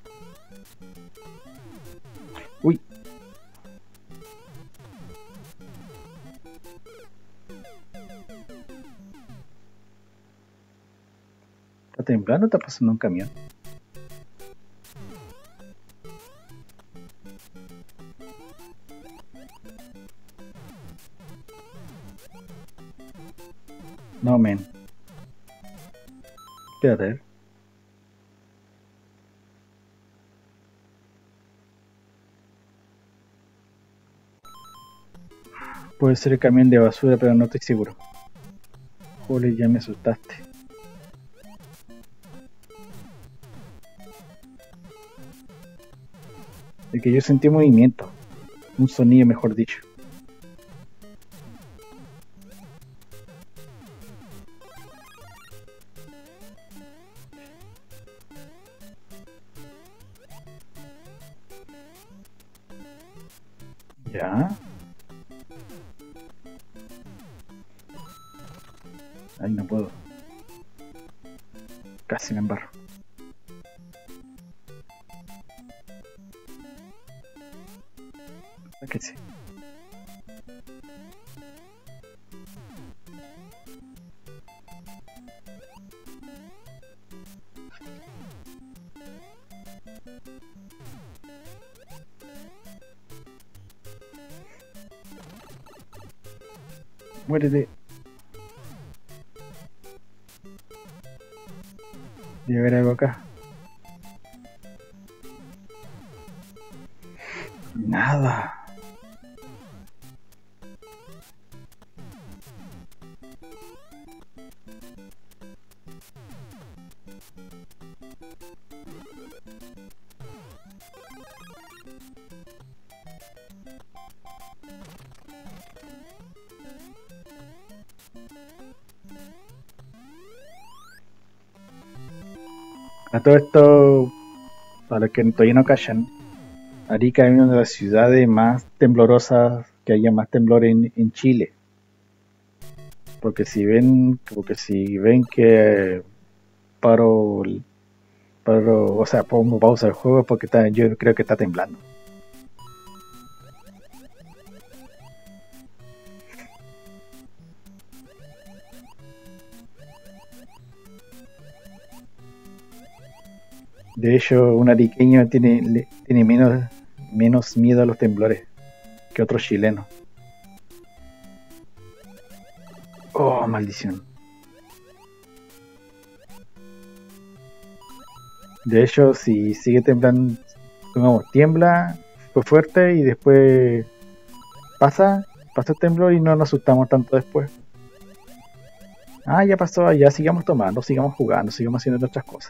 Uy. ¿Está temblando o está pasando un camión? No, men. Espérate. Puede ser el camión de basura, pero no estoy seguro. Joder, ya me asustaste. Es que yo sentí movimiento. Un sonido, mejor dicho. Ya. Ay, no puedo. Casi me embarro. Sáquese. Muérete. Debe haber algo acá. Nada. A todo esto, para los que todavía no callan, Arica es una de las ciudades más temblorosas que haya más temblor en, en Chile. Porque si ven, porque si ven que paro, paro, o sea, pongo pausa el juego es porque está, yo creo que está temblando. De hecho, un ariqueño tiene, le- tiene menos, menos miedo a los temblores que otros chilenos. Oh, maldición. De hecho, si sigue temblando, supongamos, tiembla, fue fuerte y después pasa, pasa el temblor y no nos asustamos tanto después. Ah, ya pasó, ya sigamos tomando, sigamos jugando, sigamos haciendo nuestras cosas.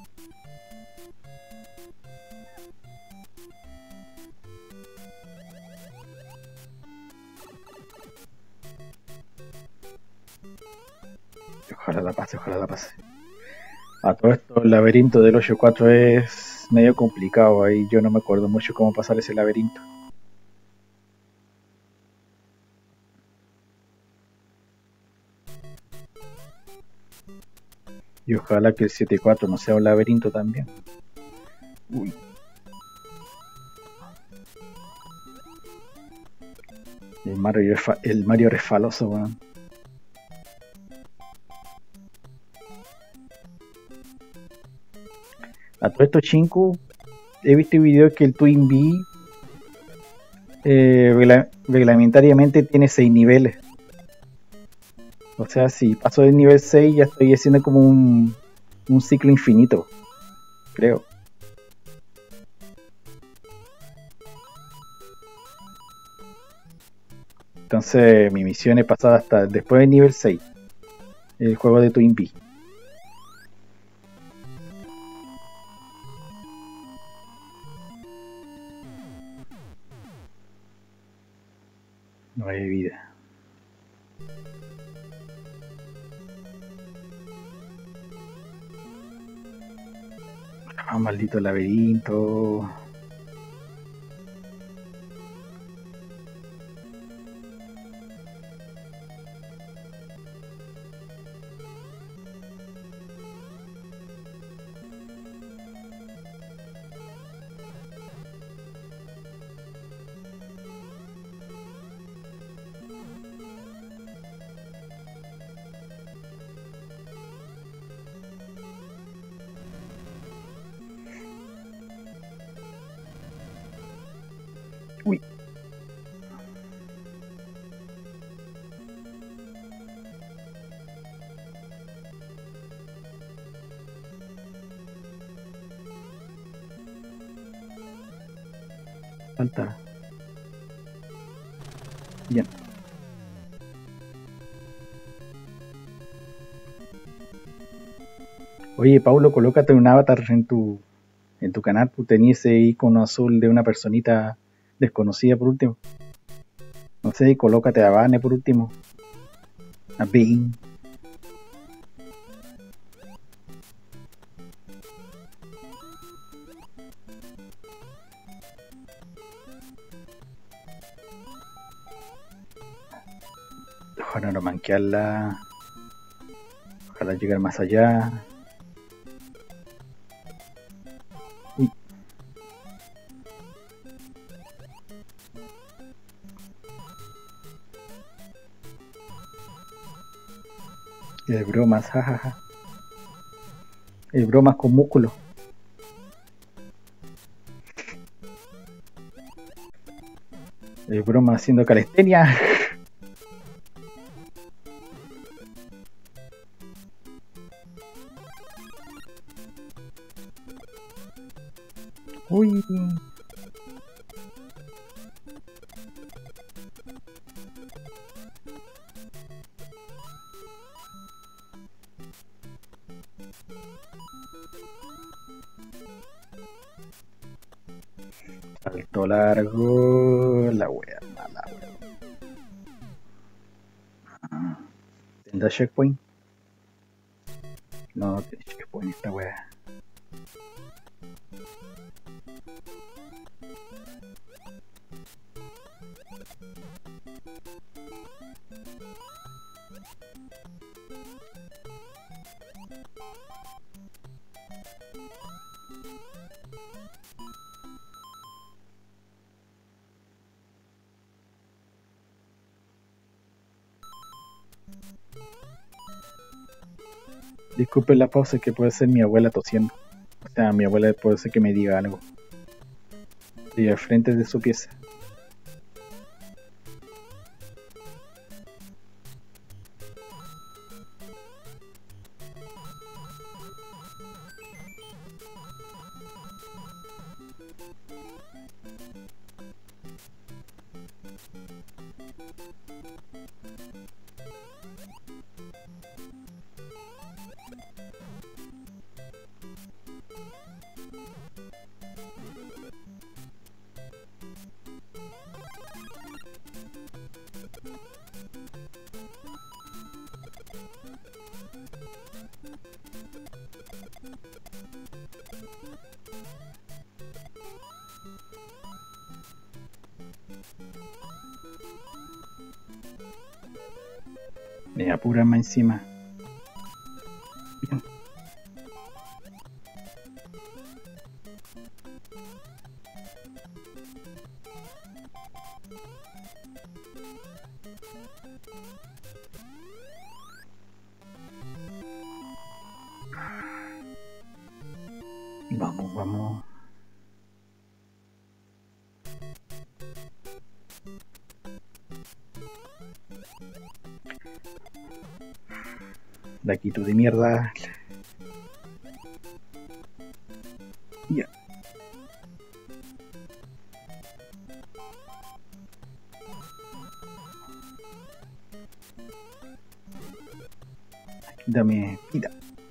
Ojalá la pase, ojalá la pase. A todo esto, el laberinto del ocho cuatro es medio complicado, ahí yo no me acuerdo mucho cómo pasar ese laberinto. Y ojalá que el siete cuatro no sea un laberinto también. Uy. El Mario, el Mario resfaloso, weón. A todo esto, Chinku, he visto videos que el Twin Bee eh, regla reglamentariamente tiene seis niveles. O sea, si paso del nivel seis ya estoy haciendo como un, un ciclo infinito, creo. Entonces mi misión es pasar hasta después del nivel seis, el juego de Twin Bee. No hay vida. Ah, maldito laberinto. Uy. Falta. Bien. Oye, Paulo, colócate un avatar en tu en tu canal, pues tenías ese icono azul de una personita desconocida por último. No sé, colócate a Vane por último. A Bing. Ojalá no manquearla. Ojalá llegar más allá. Uy. El bromas, jajaja. El bromas con músculo. El bromas haciendo calistenia. Uy. Salto largo. La wea mala, wea. ¿Tendrá checkpoint? No, no tiene checkpoint esta wea. Disculpen la pausa, que puede ser mi abuela tosiendo. O sea, mi abuela puede ser que me diga algo. Estoy al frente de su pieza. Me apura más encima. Bien. Vamos, vamos. Daquito de mierda. Ya. Dame vida.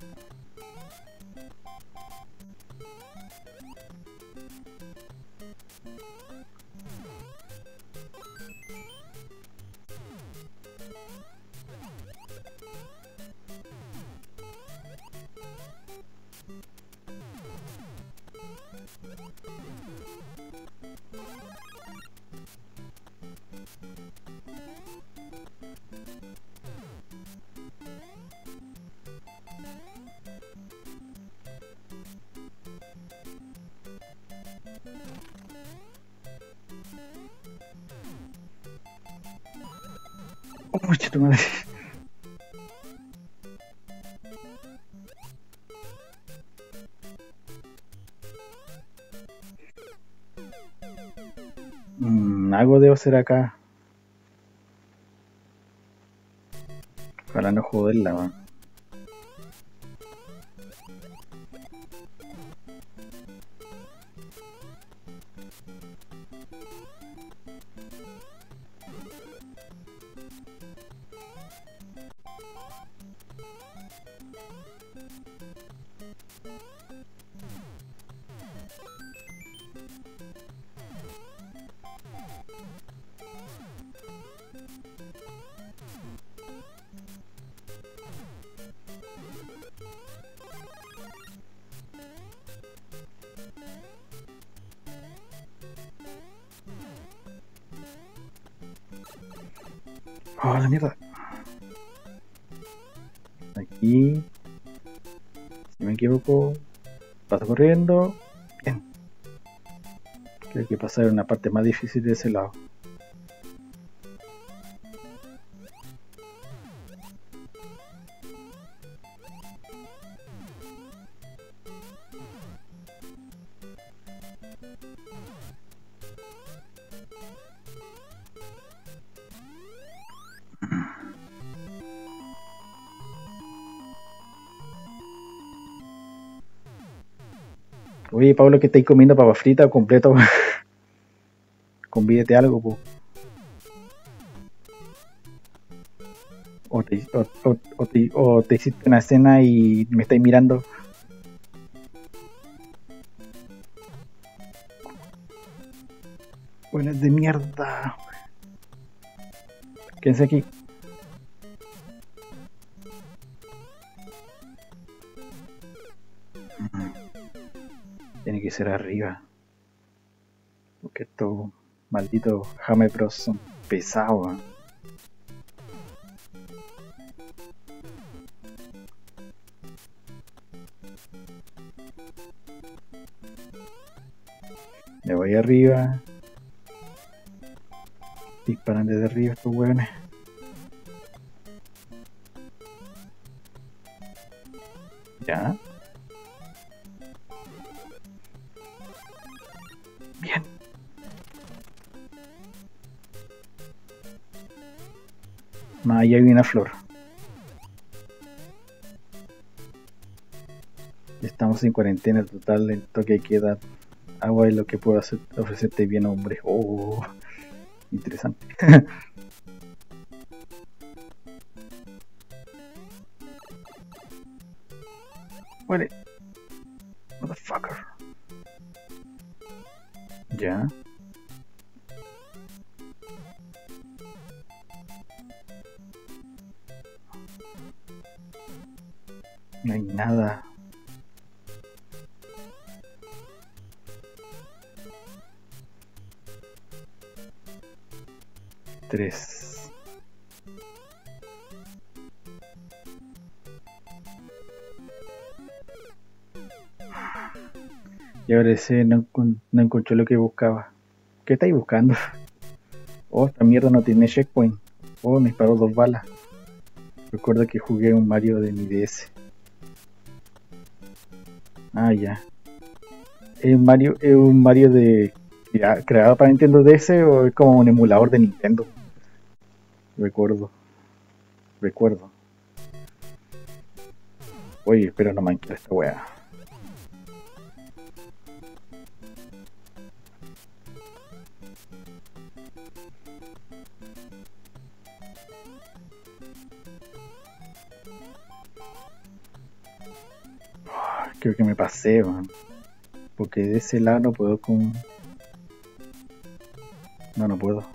Oh, tu madre. Mm, algo debo hacer acá. Para no joderla, man. Oh, la mierda. Aquí. Si me equivoco, paso corriendo. Bien. Creo que pasar una parte más difícil de ese lado. Oye, Pablo, ¿qué estáis comiendo? ¿Papa frita o completo? Convídete algo, po. O te, o, o- o te, o te hiciste una cena y me estáis mirando. Bueno, es de mierda. Quédense aquí. Mm, Tiene que ser arriba. Porque estos malditos Jame Bros son pesados, weón. ahí arriba. Disparan desde arriba estos hueones. Ya. Bien. No, ahí hay una flor. Estamos en cuarentena total, el toque queda. Agua es lo que puedo hacer, ofrecerte bien, hombre. Oh, interesante. Muere. Motherfucker. Ya. No hay nada. Tres. Y ahora ese no, no encontré lo que buscaba. ¿Qué estáis buscando? Oh, esta mierda no tiene checkpoint. Oh, me disparó dos balas. Recuerda que jugué un Mario de mi D S. Ah, ya. ¿Es un Mario, es un Mario de creado para Nintendo D S o es como un emulador de Nintendo? Recuerdo. Recuerdo. Oye, espero no manquear esta weá. Creo que me pasé, man. Porque de ese lado no puedo con... No, no puedo.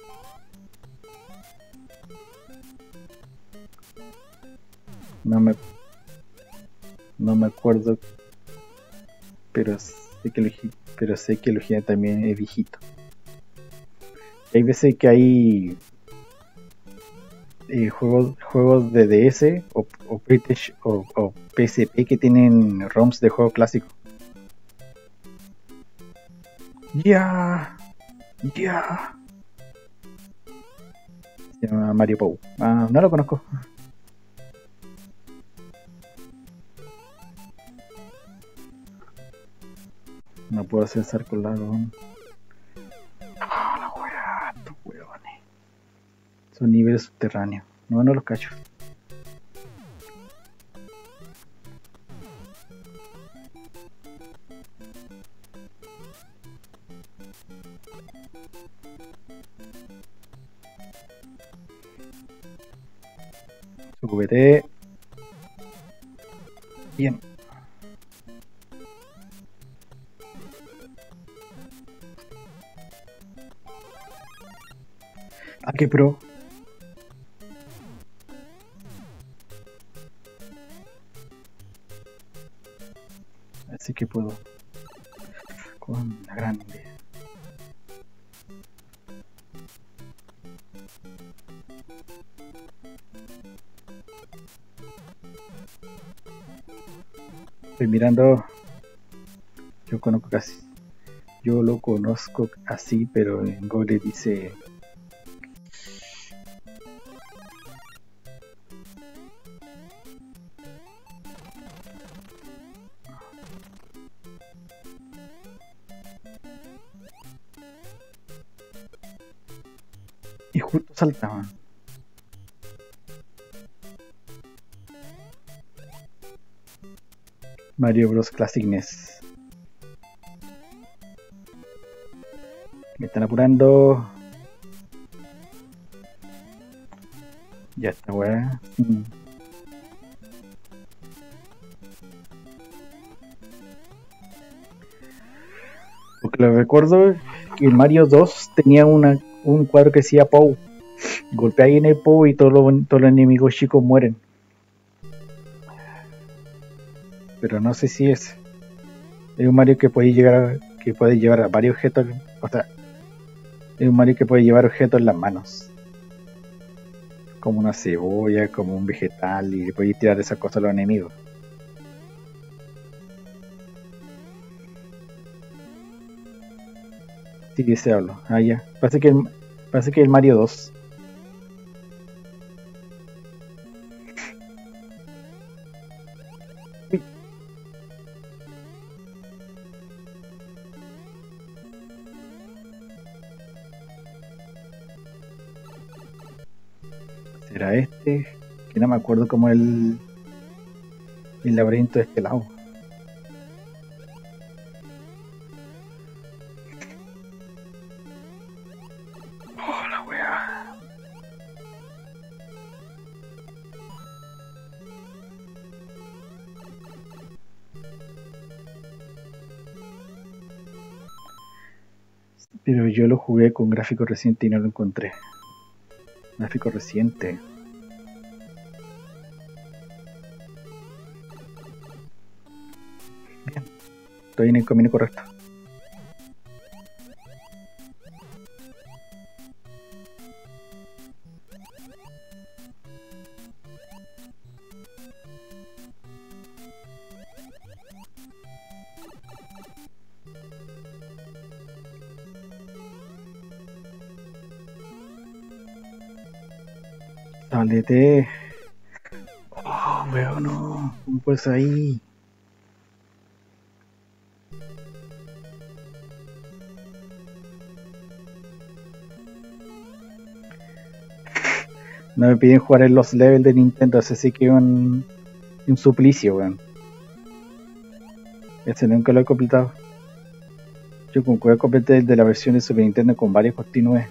No me... No me acuerdo. Pero sé que el, pero sé que el original también es viejito. Hay veces que hay... Eh, juegos, juegos de D S o, o, o, o P S P que tienen ROMs de juego clásico. Ya, yeah. ya. Yeah. Se llama Mario Pou. Ah, no lo conozco. No puedo hacer circular. Ah, la weá, estos huevones. Son niveles subterráneos. No, no los cacho. Súbete. Bien. Ah, qué pro. Así que puedo. Con la grande. Estoy mirando. Yo conozco casi. Yo lo conozco así, pero en Google dice. Y justo saltaban. Mario Bros. Classic N E S. Me están apurando. Ya está, weá. Mm. Porque lo recuerdo que en Mario dos tenía una, un cuadro que decía Pou. Golpea ahí en el Pou y todos los, todos los enemigos chicos mueren. Pero no sé si es. Es un Mario que puede llegar a, que puede llevar a varios objetos. O sea, es un Mario que puede llevar objetos en las manos. Como una cebolla, como un vegetal, y le puede tirar esas cosas a los enemigos. Sí, de ese hablo. Ah, ya. Parece que el, parece que el Mario dos. Uy, ¿será este? Que no me acuerdo como el, el laberinto de este lado. Oh, la wea. Pero yo lo jugué con gráfico reciente y no lo encontré. Gráfico reciente. Bien, estoy en el camino correcto. Sálete. Oh, weón, no. ¿Cómo puedes ahí? No me piden jugar en los levels de Nintendo, así que un, un suplicio, weón. Ese nunca lo he completado. Yo con cueva completé el de la versión de Super Nintendo con varios continues.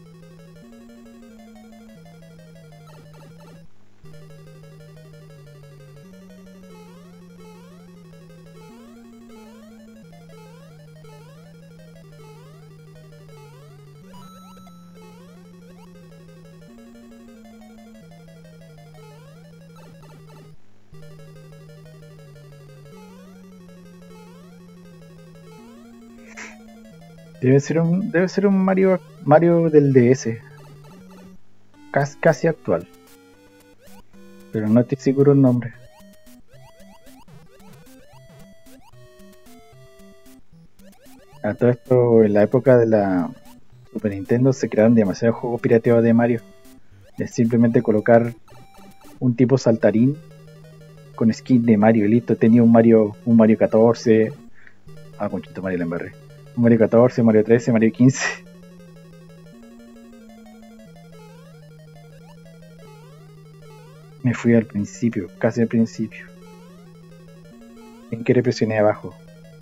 Debe ser un, debe ser un Mario, Mario del D S, casi, casi actual, pero no estoy seguro el nombre. A todo esto, en la época de la Super Nintendo se crearon demasiados juegos pirateados de Mario. Es simplemente colocar un tipo saltarín con skin de Mario y listo. Tenía un Mario, un Mario catorce. Ah, conchito Mario la embarré. Un Mario catorce, Mario trece, Mario quince. Me fui al principio, casi al principio. ¿En qué le presioné abajo?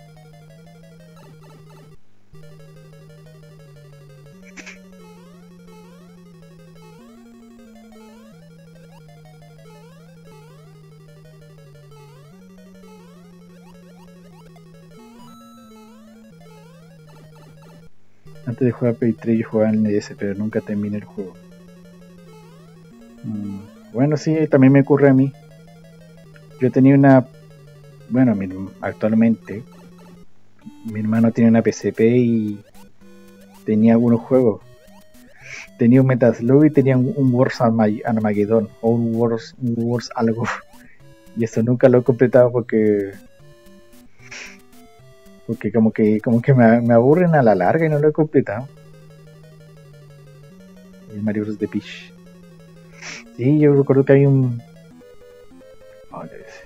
Antes de jugar Play tres yo jugaba en el N E S, pero nunca terminé el juego. Mm, Bueno, sí, también me ocurre a mí. Yo tenía una... Bueno, mi- actualmente mi hermano tiene una P S P y tenía algunos juegos. Tenía un Metal Slug y tenía un, un Wars Arma- Armageddon o un Wars, un Wars algo. Y eso nunca lo he completado porque porque como que como que me, me aburren a la larga y no lo he completado. El Mario Bros. De Peach. Sí, yo recuerdo que hay un... oh,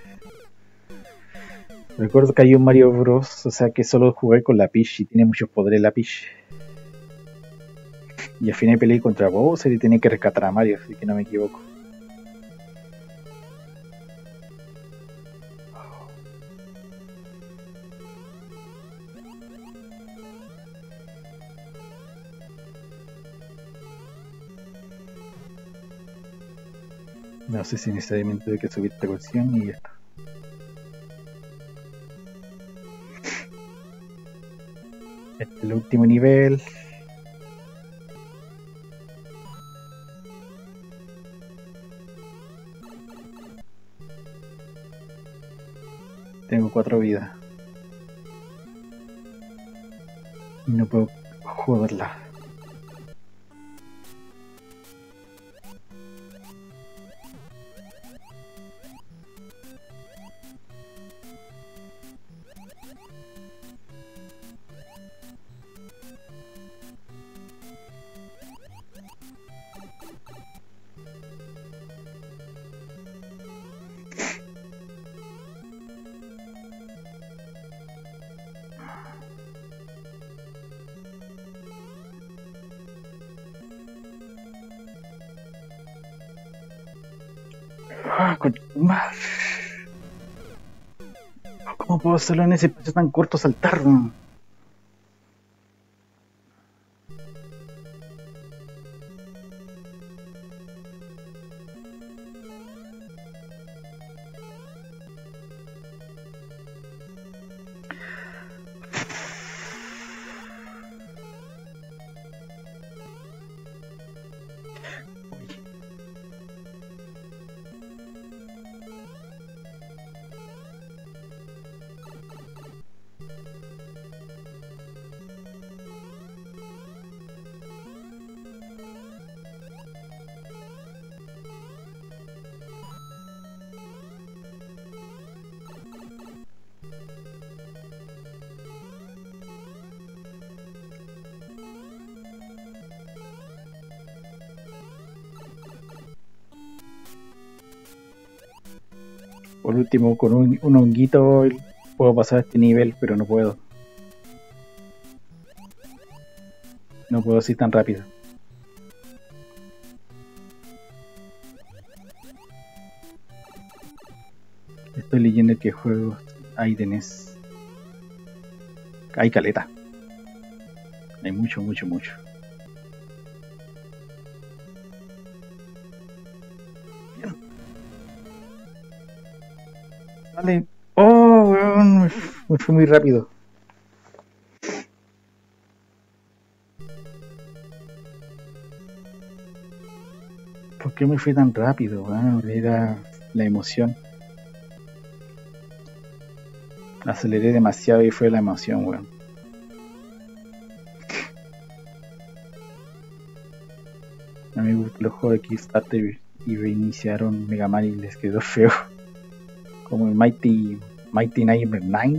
recuerdo que hay un Mario Bros. O sea que solo jugué con la Peach y tiene muchos poderes la Peach. Y al final peleé contra Bowser y tenía que rescatar a Mario, así que no me equivoco. No sé si necesariamente hay que subir esta cuestión y ya está. Este es el último nivel. Tengo cuatro vidas. Y no puedo joderla. Ah, con... ¿Cómo puedo hacerlo en ese espacio tan corto saltar? Por último, con un, un honguito puedo pasar a este nivel, pero no puedo. No puedo así tan rápido. Estoy leyendo qué juegos hay de N E S. Hay caleta. Hay mucho, mucho, mucho. Vale. Oh, weón, me, me fui muy rápido. ¿Por qué me fui tan rápido? Bueno, era la emoción. Aceleré demasiado y fue la emoción, weón. A mí me gustan los juegos de Kickstarter y reiniciaron Mega Man y les quedó feo. Como el Mighty Mighty Number nueve.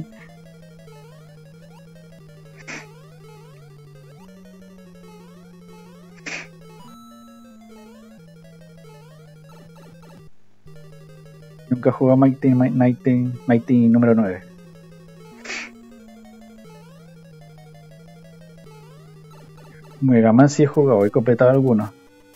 Nunca jugué a Mighty, Mighty, Mighty número nueve. Mega Man sí he jugado, he completado algunos.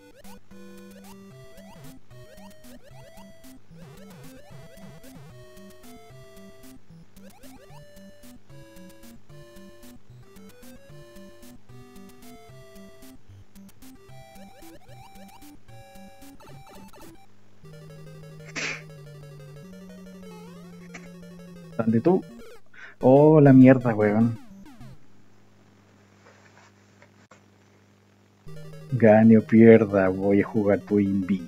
¿Dónde tú? Oh, la mierda, weón. Gane o pierda, voy a jugar Twin B.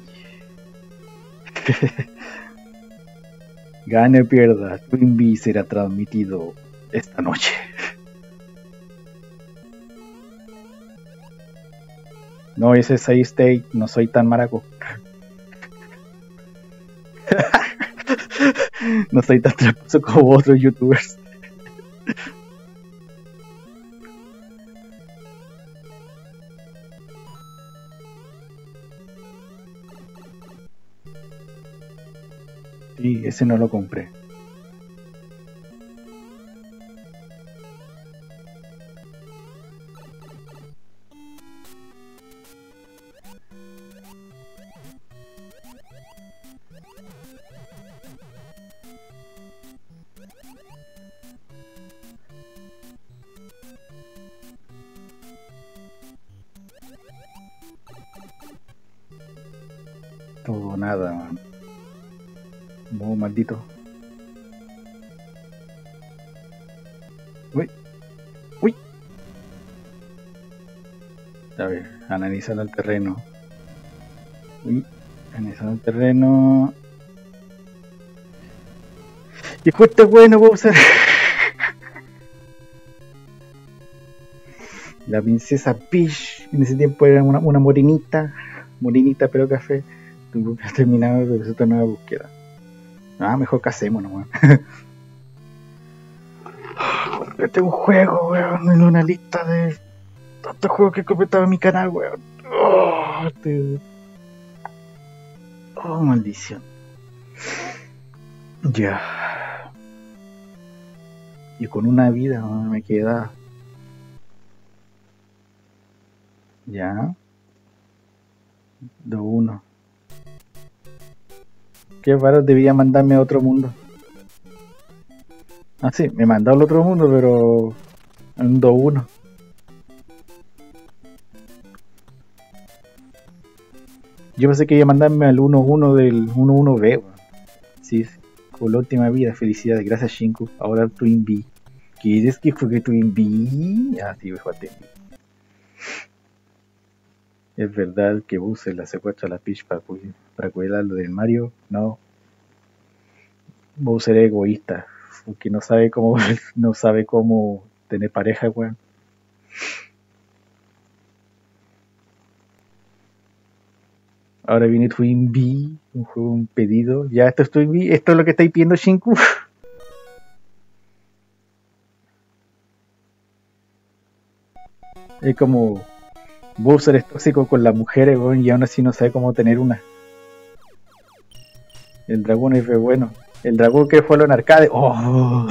Gane o pierda, Twin B será transmitido esta noche. No, ese es side state, no soy tan maraco. No soy tan tramposo como otros youtubers. Sí, ese no lo compré. Todo nada, man. Oh, maldito. Uy, uy. A ver, analizando el terreno. Uy, analizando el terreno. Y fuerte bueno, puedo usar. La princesa Peach, en ese tiempo era una, una morenita, morenita pero café. Tuvo que terminar de esta nueva búsqueda. Ah, mejor casemos nomás. Este es un juego, weón, en una lista de tantos juegos que he completado en mi canal, weón. Oh, este... oh, maldición. Ya. Y con una vida no me queda. Ya. dos uno. Qué raro, debía mandarme a otro mundo. Ah, sí, me mandó al otro mundo, pero en dos uno. Yo pensé que iba a mandarme al uno uno del uno uno B. Weón. Sí, con la última vida, felicidades, gracias Shinku. Ahora Twin B. ¿Quieres que juegue Twin B? Ah, sí, me falté. Es verdad que Bowser la secuestra a la Peach para, para cuidar lo del Mario. No, Bowser es egoísta, porque no sabe cómo no sabe cómo tener pareja, weón. Ahora viene Twin B, un juego, un pedido. Ya, esto es Twin B, esto es lo que estáis pidiendo, Shinku. Es como Bowser es tóxico con las mujeres, weón, y aún así no sabe cómo tener una. El dragón es re bueno. El dragón que fue en arcade. Oh.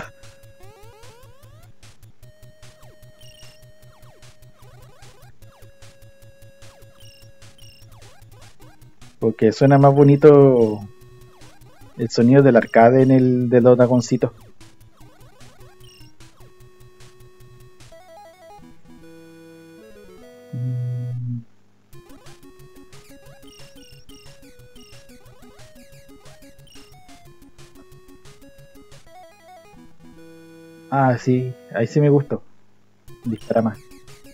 Porque suena más bonito el sonido del arcade en el de los dragoncitos. Ah, sí, ahí sí me gustó. Dispara más.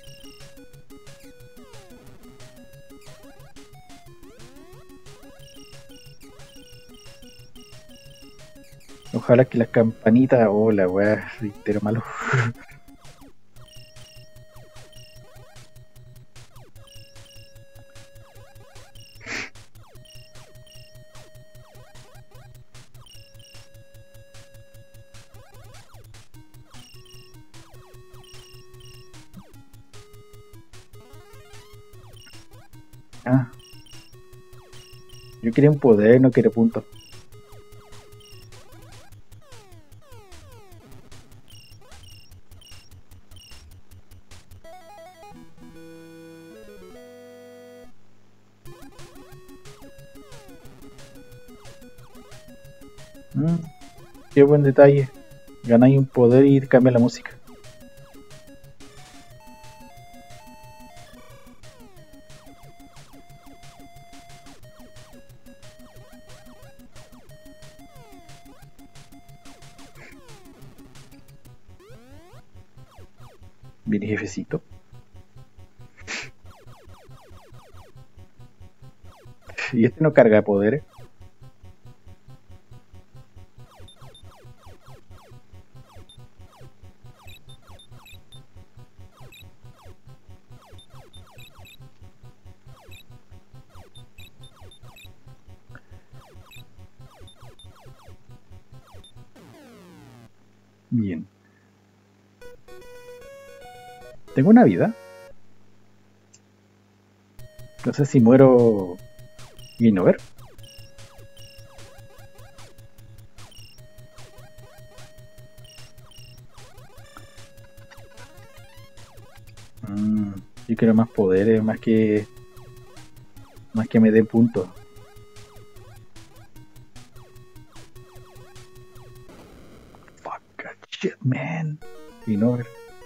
Ojalá que las campanitas. Oh, la weá, reitero malo. Ah, yo quería un poder, no quiero puntos. Mm, qué buen detalle. Ganáis un poder y cambia la música. Viene jefecito. Y este no carga poderes. Bien. Tengo una vida. No sé si muero. Game over. Mm, yo quiero más poderes, más que. Más que me den puntos. Fuck shit, man. Game over.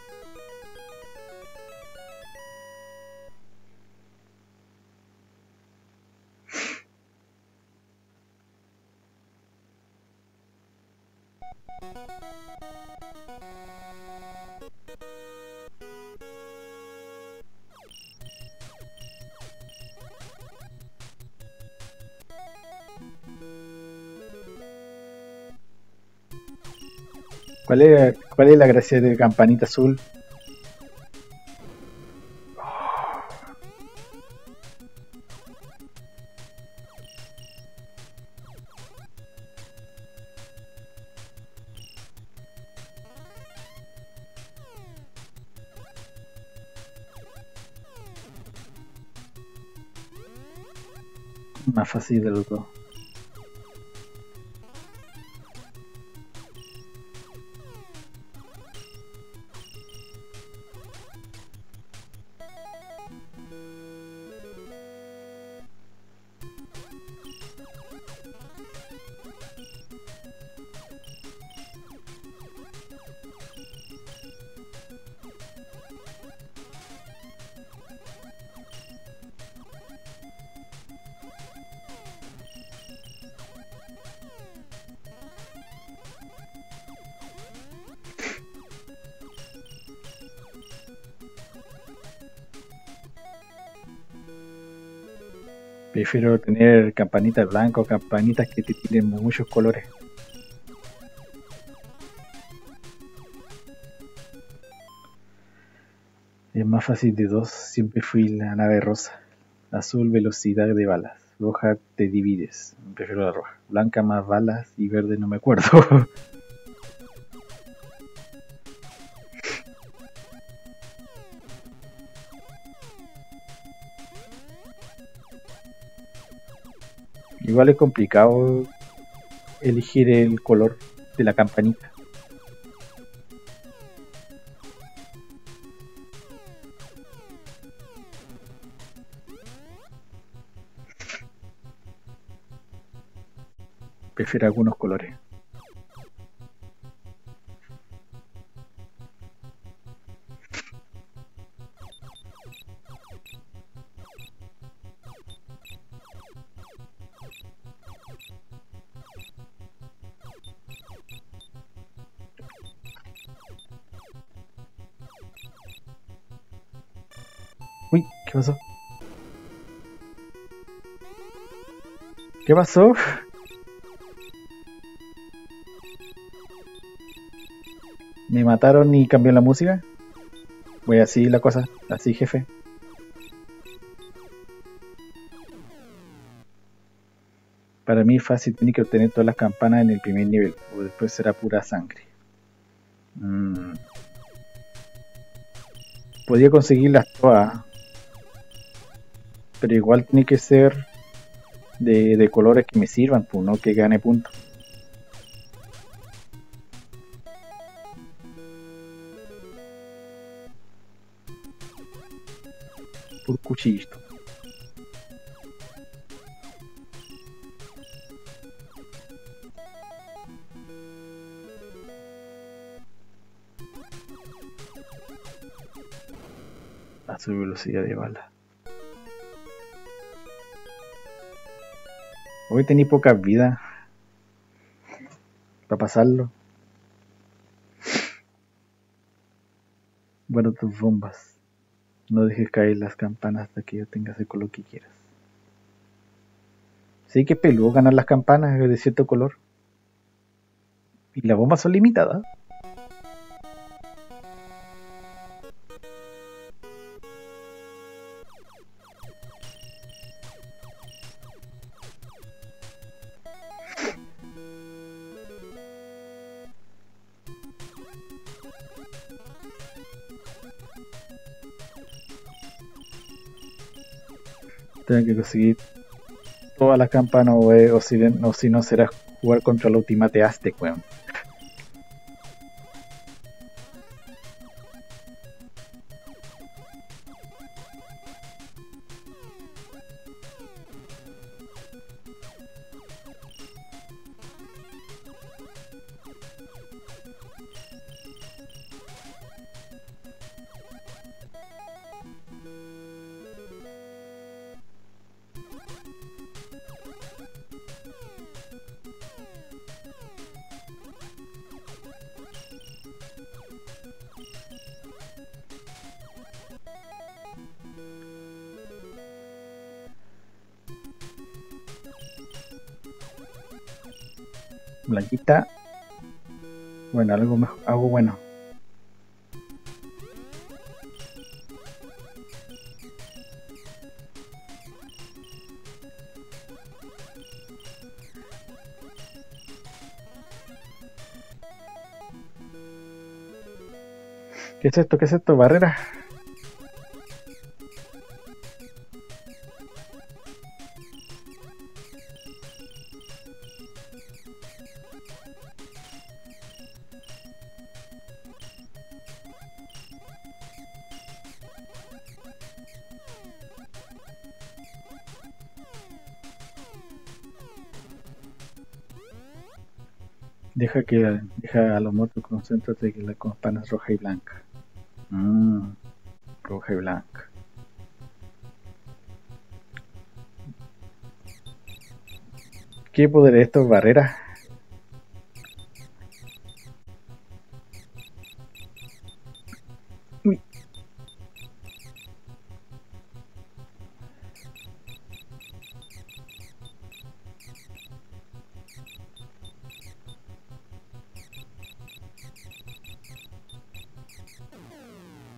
¿Cuál es, ¿Cuál es la gracia de campanita azul? Más fácil de los dos. Prefiero tener campanitas blancas o campanitas que te tienen muchos colores. Es más fácil de dos, siempre fui la nave rosa. Azul, velocidad de balas. Roja, te divides. Prefiero la roja. Blanca, más balas. Y verde, no me acuerdo. Igual es complicado elegir el color de la campanita. Prefiero algunos colores. Uy, ¿qué pasó? ¿Qué pasó? ¿Me mataron y cambió la música? Voy así la cosa, así jefe. Para mí es fácil, tiene que obtener todas las campanas en el primer nivel, o después será pura sangre. Mm. Podría conseguirlas todas, pero igual tiene que ser de, de colores que me sirvan, pues no que gane puntos. Por cuchillito. A su velocidad de bala. Hoy tenía pocas vidas para pasarlo. Bueno, tus bombas. No dejes caer las campanas hasta que ya tengas el color que quieras. Sí que peludo ganar las campanas de cierto color. Y las bombas son limitadas. Tengo que conseguir todas las campanas o, o, si, o si no será jugar contra el Ultimate Aztec, weón. Blanquita. Bueno, algo, mejor, algo bueno. ¿Qué es esto? ¿Qué es esto? ¿Barrera? Deja que deja a los muertos, concéntrate que la campana es roja y blanca. Mmm, roja y blanca. ¿Qué poder es esto? ¿Barrera? Uy.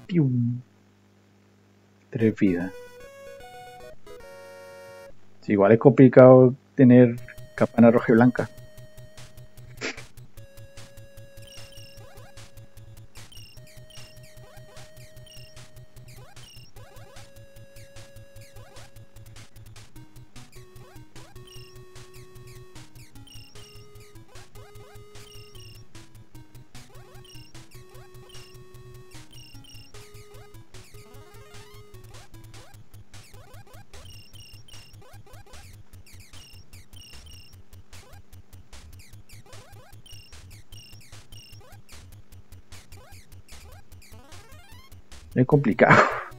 Pium. Tres vidas. Sí, igual es complicado tener campana roja y blanca. Es complicado.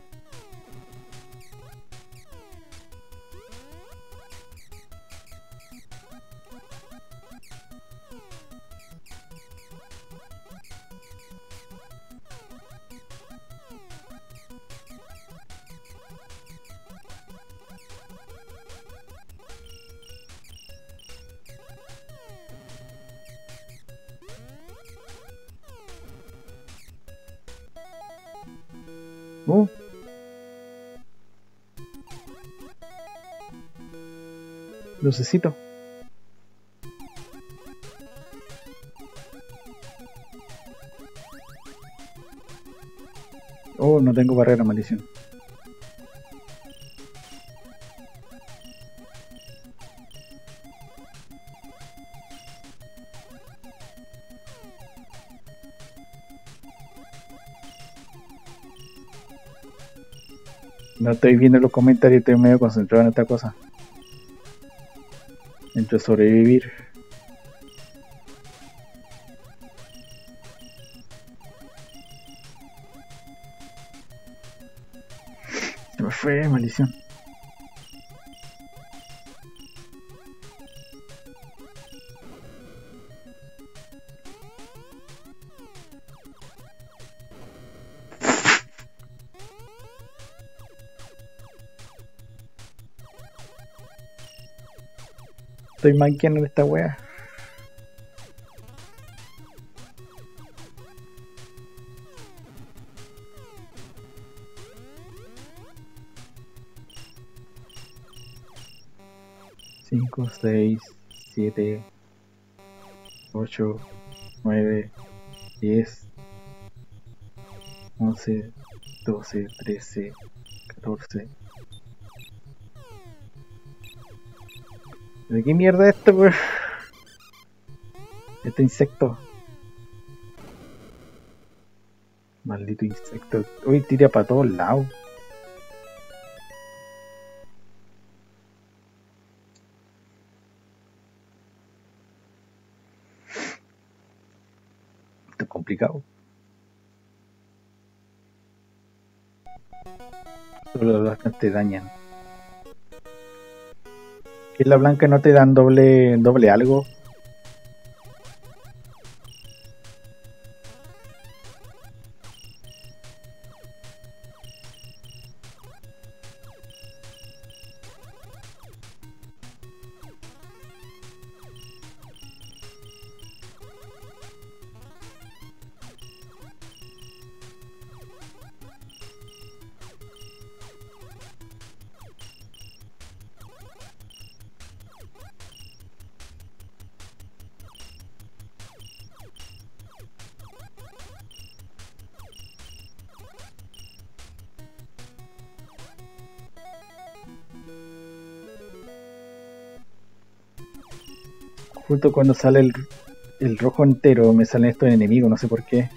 Uh. Lucecito. Oh, no tengo barrera, maldición. No estoy viendo los comentarios, estoy medio concentrado en esta cosa. Entre sobrevivir. Se me fue, maldición. Estoy manqueando en esta wea. cinco, seis, siete, ocho, nueve, diez, once, doce, trece, catorce. ¿De qué mierda es esto, pues? Este insecto. Maldito insecto. Uy, tira para todos lados. Esto es complicado. Solo las blancas te dañan. ¿Qué es la blanca? ¿No te dan doble, doble algo? Justo cuando sale el, el rojo entero me salen estos enemigos, no sé por qué.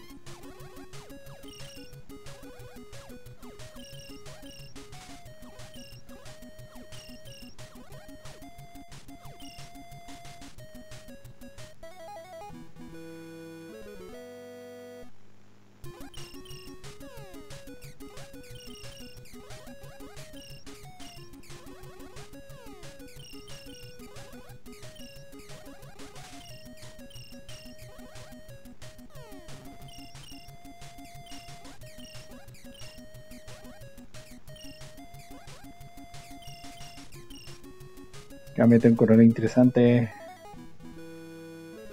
Cámbiate un color interesante.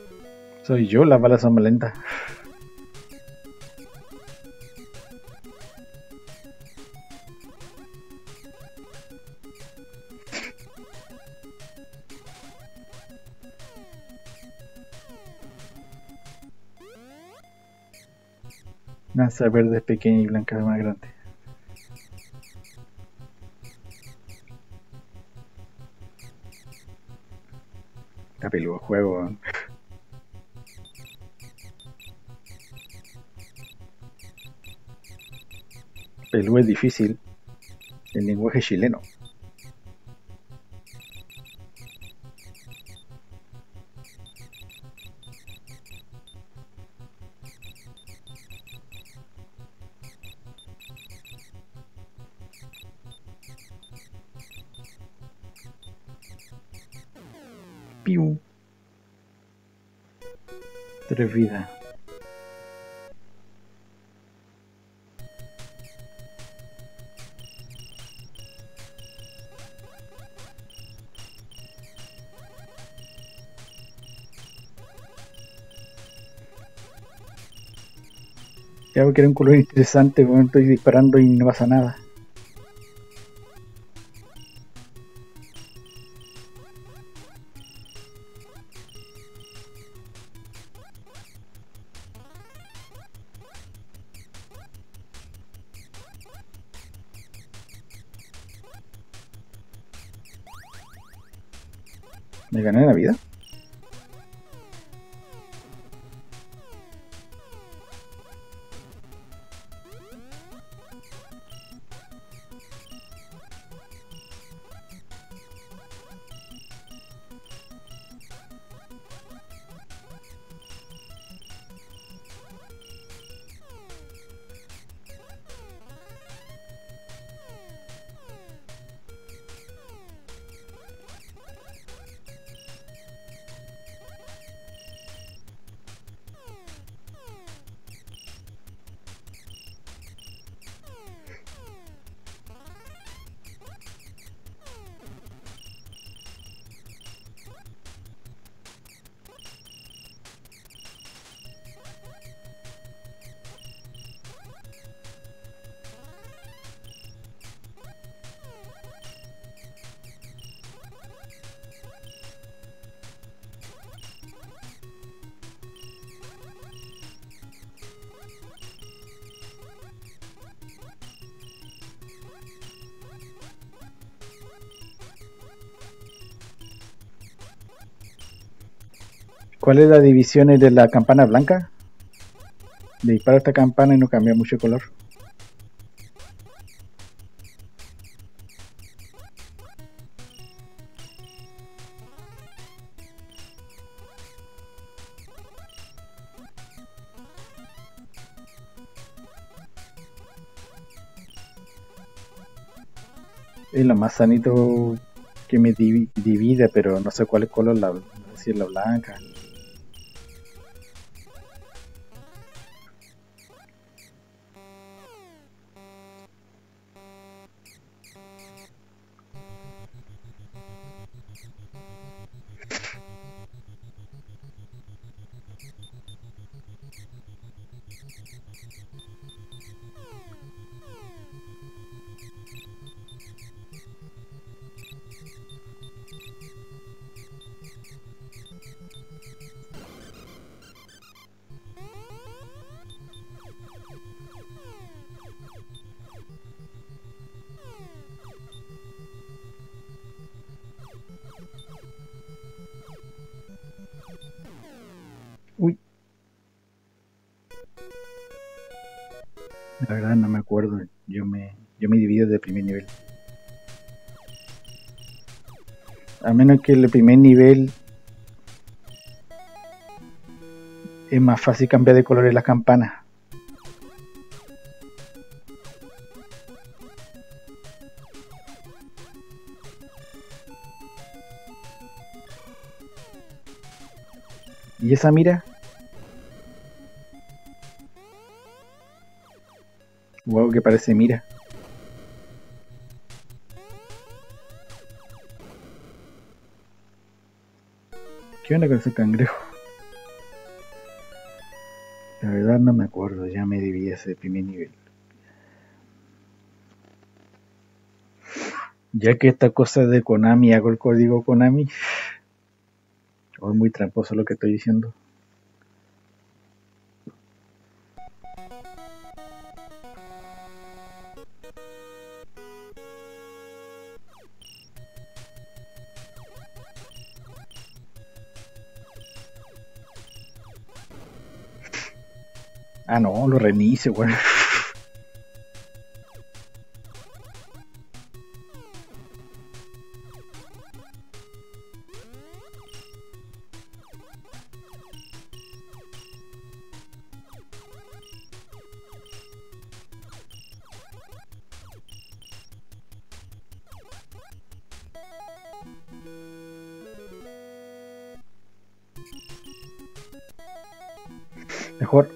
Soy yo, las balas son más lentas. Lanza verde es pequeña y blanca es más grande. Está peludo el juego. Peludo es difícil. El lenguaje chileno. Piu. Tres vidas. Ya que era un color interesante, bueno, estoy disparando y no pasa nada. ¿Me gané la vida? ¿Cuál es la división de la campana blanca? Le disparo esta campana y no cambia mucho el color. Es lo más sanito que me divi- divide, pero no sé cuál es color, la, no sé si es la blanca. Uy, la verdad no me acuerdo. Yo me, yo me divido de primer nivel. A menos que el primer nivel es más fácil cambiar de color en las campanas. ¿Y esa mira? Wow, que parece mira. ¿Qué onda con ese cangrejo? La verdad no me acuerdo, ya me dividí ese primer nivel. Ya que esta cosa es de Konami, hago el código Konami. O es muy tramposo lo que estoy diciendo. Ah, no, lo reinicio, weón. Mejor.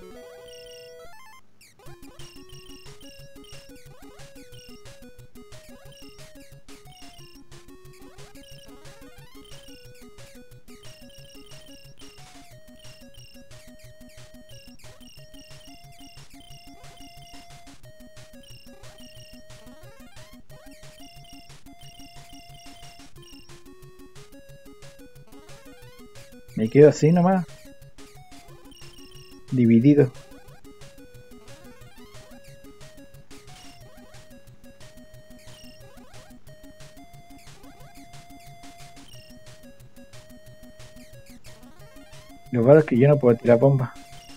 Me quedo así nomás, dividido. Lo malo es que yo no puedo tirar bombas.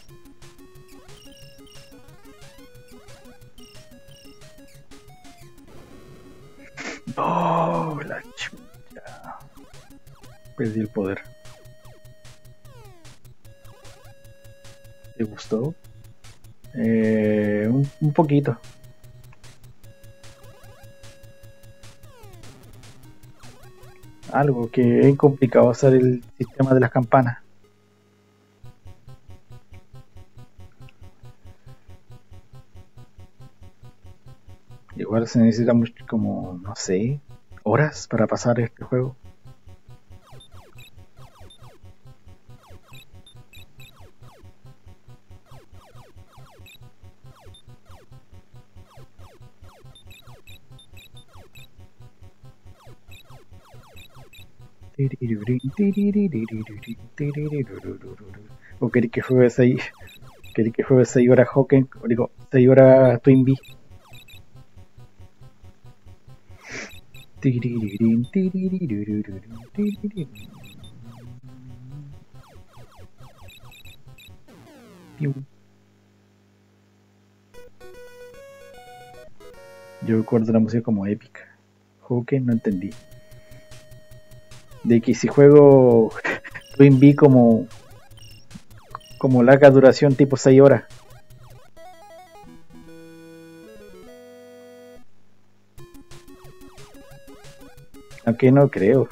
Oh, la chucha. Perdí el poder. ¿Te gustó? Eh, un, un poquito. Algo que es complicado hacer el sistema de las campanas. Igual se necesita mucho, como, no sé, horas para pasar este juego. ¿O queréis que juegue seis? ¿Queréis que juegue seis horas Hocken? O digo, seis horas Twin Bee. Yo recuerdo la música como épica. Hocken no entendí. De que si juego Twin Bee como como larga duración tipo seis horas. Aunque no creo.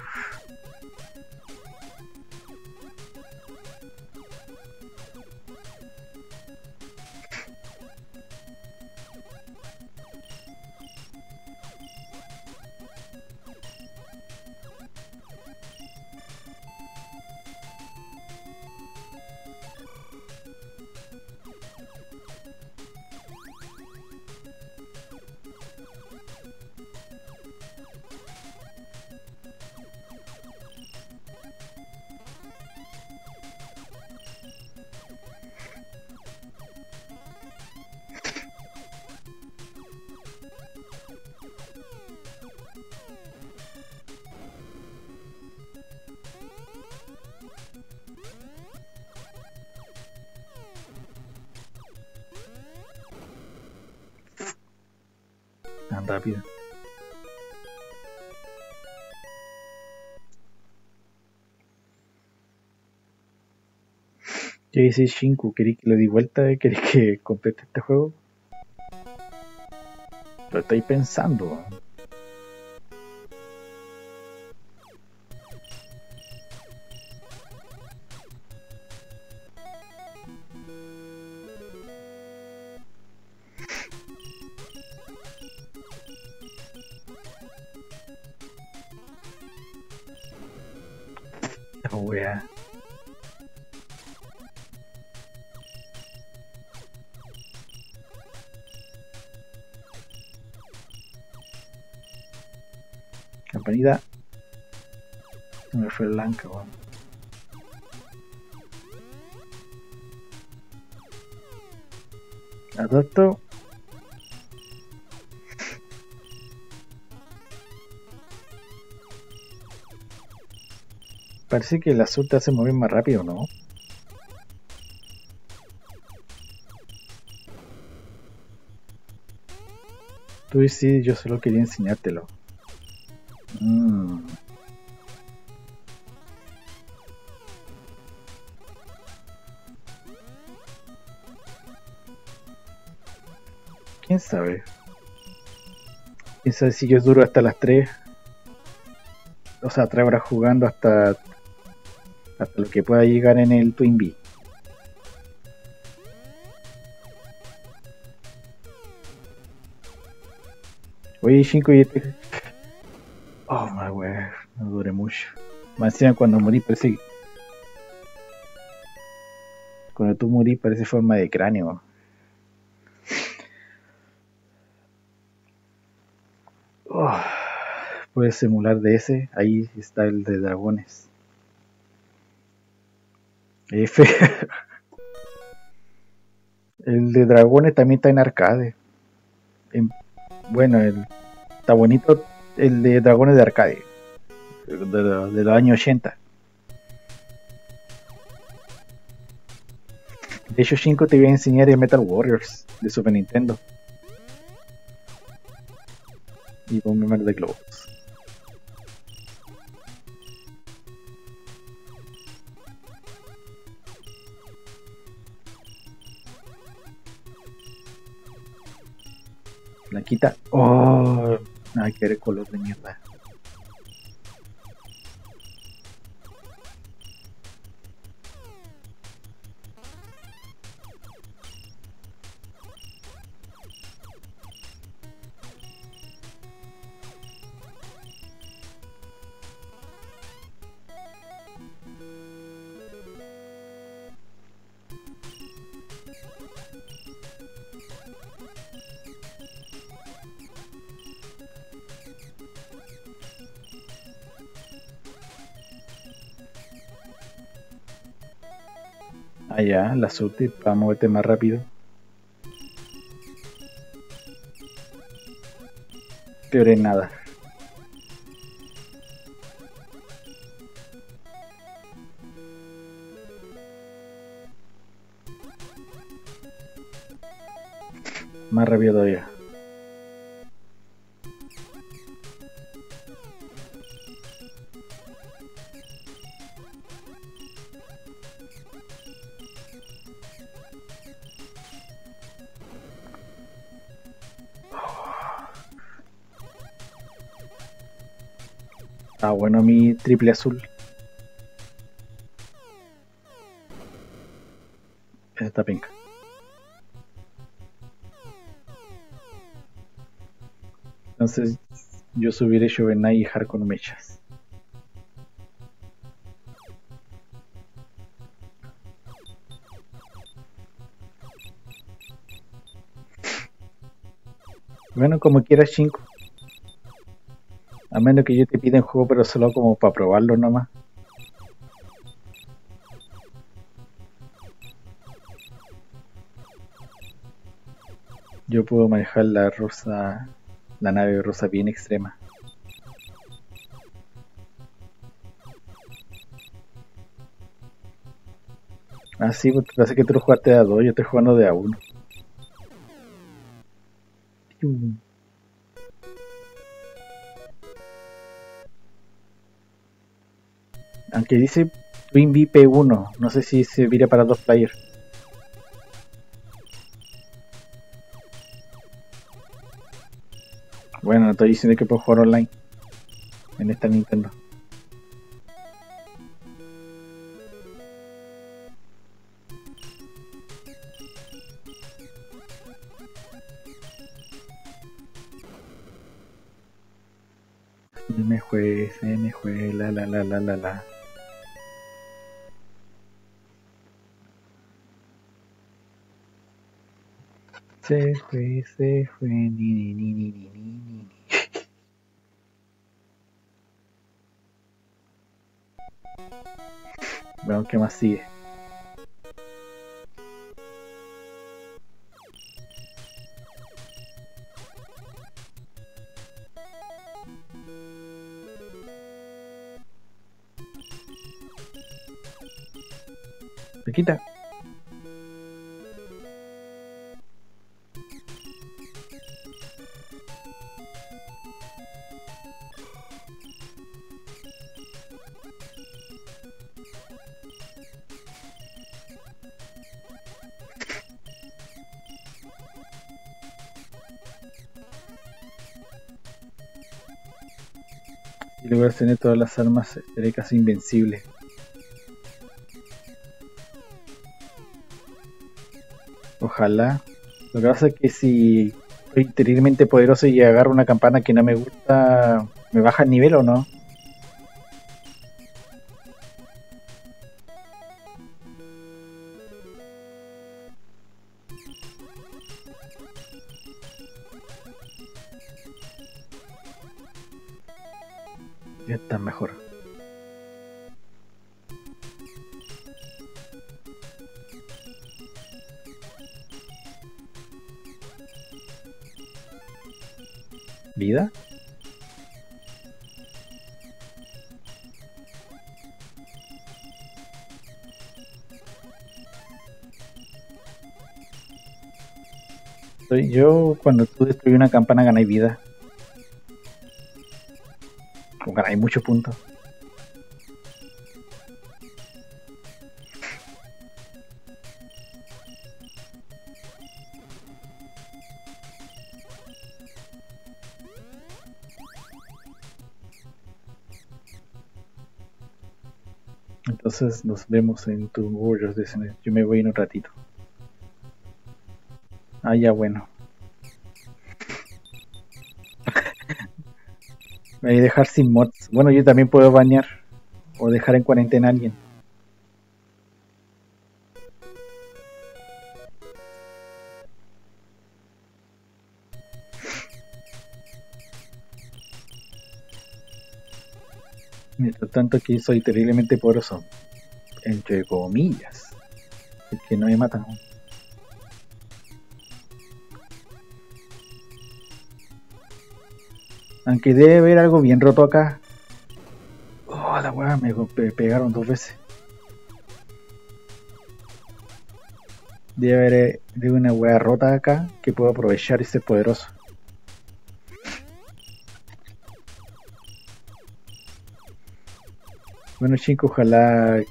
Tan rápido. ¿Qué dice Shinku? ¿Queréis que lo di vuelta? ¿Queréis que complete este juego? Lo estáis pensando. La wea. Campanita. Se me fue el blanca, weón. Adopto. Parece que el azul te hace mover más rápido, ¿no? Tú sí, yo solo quería enseñártelo. Mm. ¿Quién sabe? ¿Quién sabe si yo duro hasta las tres? O sea, tres horas jugando hasta, hasta lo que pueda llegar en el Twin Bee. Oye, cinco y este... Oh, my wea, no dure mucho. Más encima cuando morí parece que... Cuando tú morís parece forma de cráneo. Oh, puedes emular de ese, ahí está el de dragones. F. El de dragones también está en arcade. En, bueno, el, está bonito el de dragones de arcade. De, de, de los años ochenta. De hecho, cinco te voy a enseñar el Metal Warriors de Super Nintendo. Y con mi mar de globos. Blanquita. Oh, nada que ver color de mierda. Ah, ya, la surte para moverte más rápido. Peor en nada. Más rápido todavía. Está bueno mi triple azul. Esta pinca. Entonces yo subiré Shovel Knight y Hard con mechas. Bueno, como quieras, cinco. A menos que yo te pida un juego, pero solo como para probarlo nomás. Yo puedo manejar la rosa, la nave rosa bien extrema. Ah, sí, pues parece que tú lo jugaste de a dos, yo estoy jugando de a uno. Aunque dice Twin Bee P uno, no sé si se vira para dos players. Bueno, estoy diciendo que puedo jugar online en esta Nintendo. Se me fue, se me fue, la la la la la la. Se fue, se fue, ni ni ni ni ni ni ni. Veamos qué más sigue. Se quita. Y luego de tener todas las armas, seré casi invencible. Ojalá. Lo que pasa es que si soy terriblemente poderoso y agarro una campana que no me gusta, ¿me baja el nivel o no? Ya está mejor. ¿Vida? Soy yo, cuando tú destruyes una campana ganáis vida. O ganáis muchos puntos. Entonces nos vemos en tu Warriors Destiny. Yo me voy en un ratito. Ah, ya bueno. Me voy a dejar sin mods. Bueno, yo también puedo bañar. O dejar en cuarentena a alguien. Mientras tanto aquí soy terriblemente poderoso. Entre comillas. Es que no me matan. Aunque debe haber algo bien roto acá. Oh, la weá, me pegaron dos veces. Debe haber de una weá rota acá que puedo aprovechar y ser poderoso. Bueno, chicos, ojalá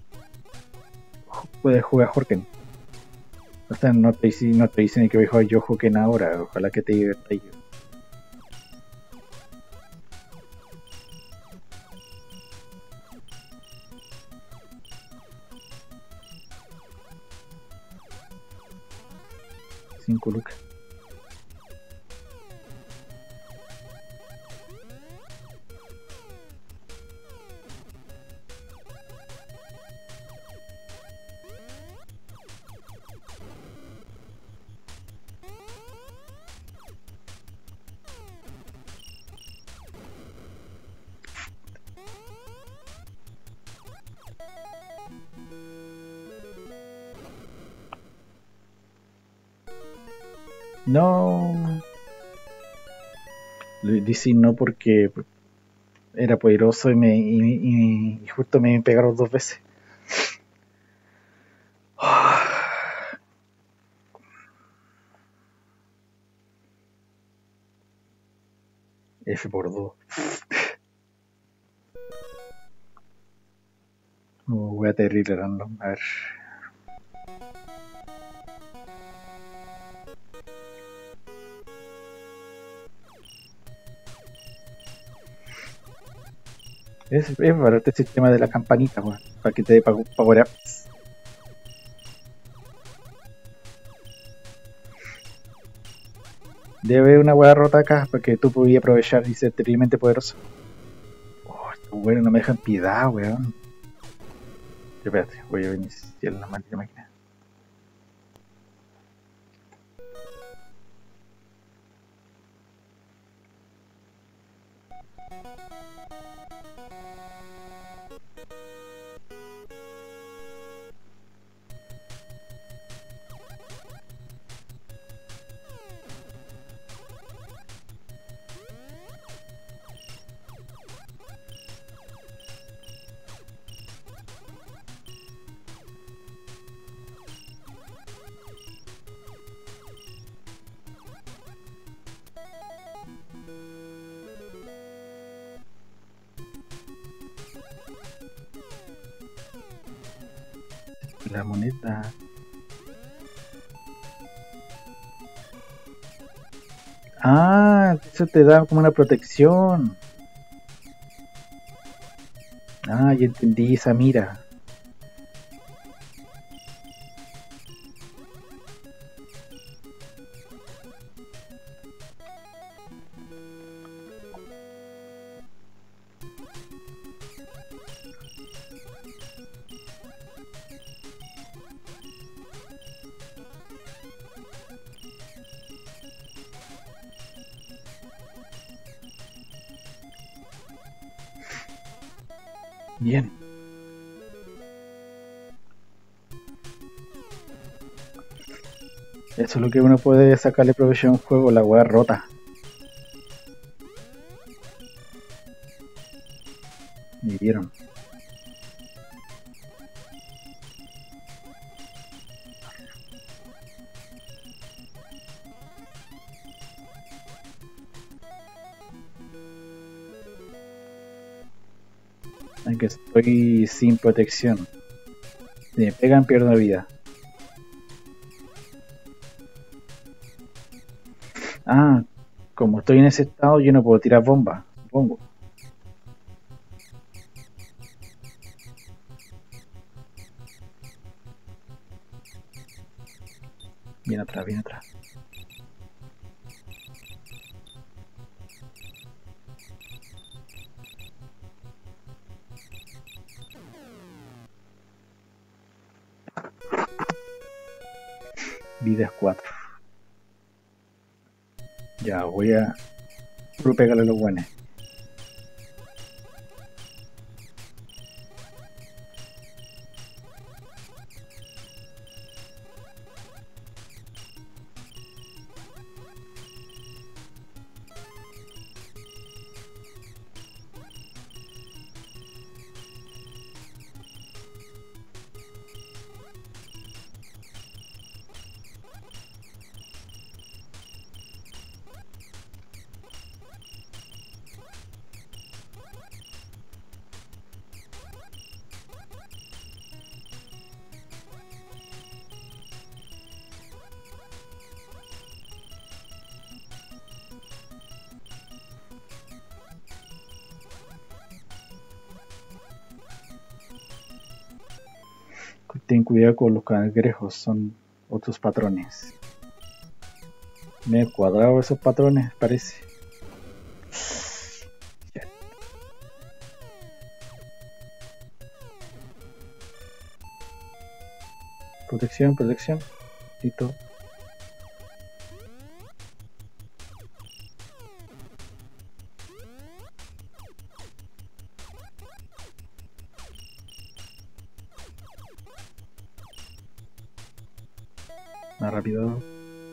puedas jugar Jorken. O sea, no te, no te dicen que voy a jugar yo Jorken ahora. Ojalá que te diviertas. Cinco lucas. No. D C no, porque era poderoso y me y, y, y justo me pegaron dos veces. F por dos. Oh, voy a terrible random. A ver. Es, es barato el sistema de la campanita, weón, para que te dé power ups. Debe haber una hueá rota acá para que tú pudieras aprovechar y ser terriblemente poderoso. Oh, estos weones no me dejan piedad, weón. Espérate, voy a iniciar la máquina. La moneda. Ah, eso te da como una protección. Ah, ya entendí esa mira. Bien. Eso es lo que uno puede sacarle provecho a un juego, la weá rota. Me dieron. Aunque estoy sin protección. Si me pegan, pierdo vida. Ah, como estoy en ese estado, yo no puedo tirar bombas, supongo. Bien atrás, bien atrás. Vidas cuatro. Ya, voy a puro pegarle a los buenos. Ten cuidado con los cangrejos, son otros patrones. Me he cuadrado esos patrones, parece. Protección, protección. Listo. Más rápido.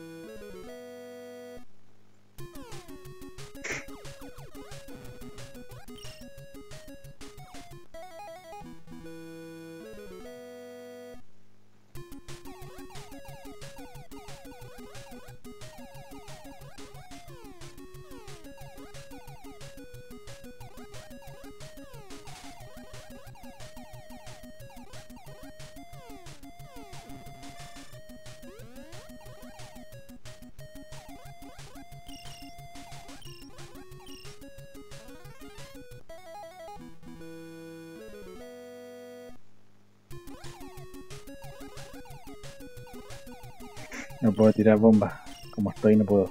No puedo tirar bombas. Como estoy, no puedo.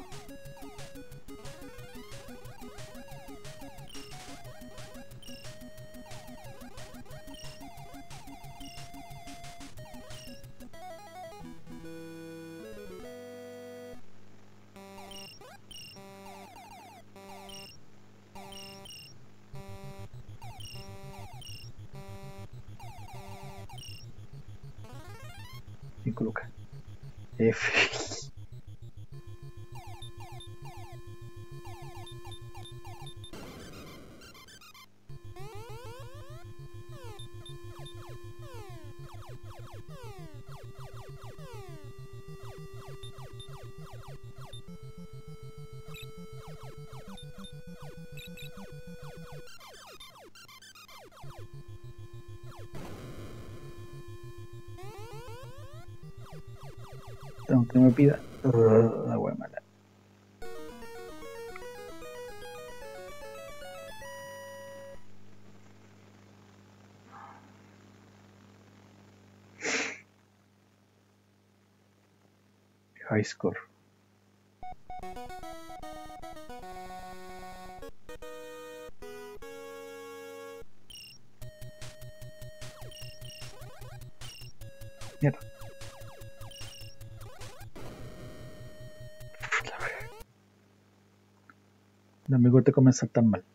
Cinco lucas. F. Aunque no me pida. Uh, la wea mala. High score. Mierda. No me gusta comenzar tan mal.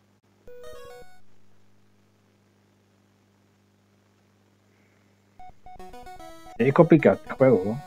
Es complicado este juego, ¿no?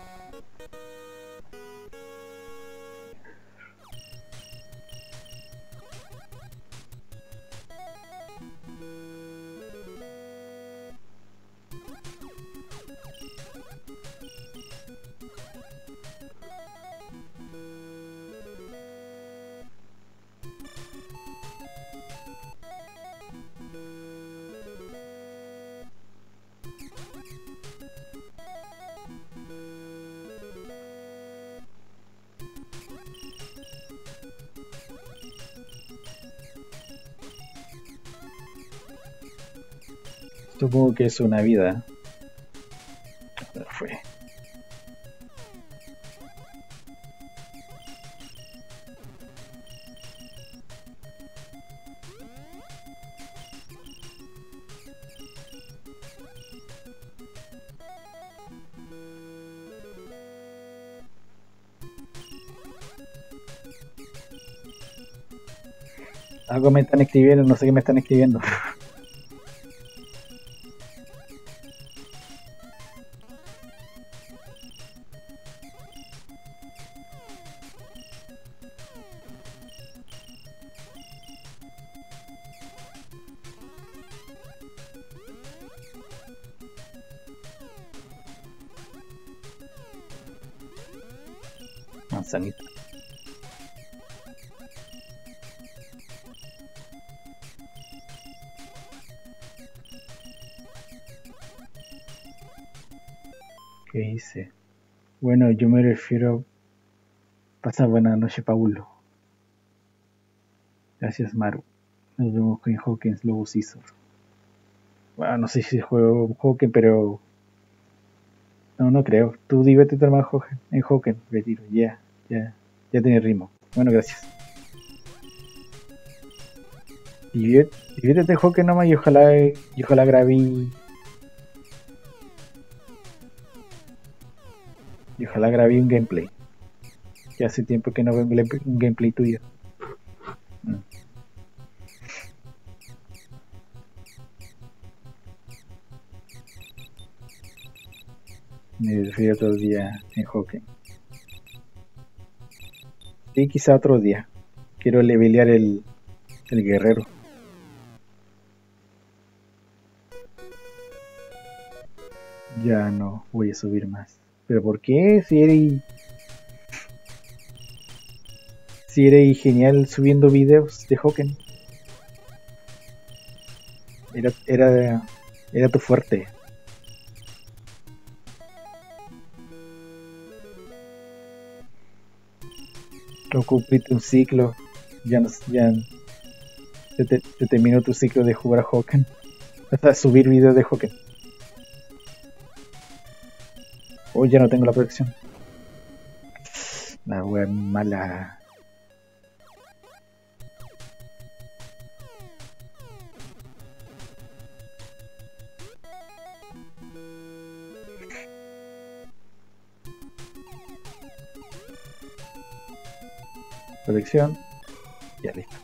Supongo que es una vida. Pero fue. Algo me están escribiendo, no sé qué me están escribiendo. Manzanita. ¿Qué hice? Bueno, yo me refiero. Pasa buena noche, Paulo. Gracias, Maru. Nos vemos con Hawkins Lobo Scizor. Bueno, no sé si juego Hawkins, pero. No, no creo. Tú diviértete más en Hawkins. Retiro. Ya, yeah, ya. Yeah. Ya tiene ritmo. Bueno, gracias. Diviértete en Hawkins nomás y ojalá, y ojalá grabé. Y ojalá grabé un gameplay. Que hace tiempo que no veo un gameplay tuyo. Mm. Me refiero otro día en Hawkins. Sí, quizá otro día. Quiero levelear el, el guerrero. Ya no voy a subir más. ¿Pero por qué? Si eres... Si eres genial subiendo videos de Hawkins. Era, era, era tu fuerte. Cumpliste un ciclo. Ya no ya se, te, se terminó tu ciclo de jugar a Hawkins. O sea, subir videos de Hawkins. Hoy oh, ya no tengo la protección. La wea mala. Protección. Ya listo.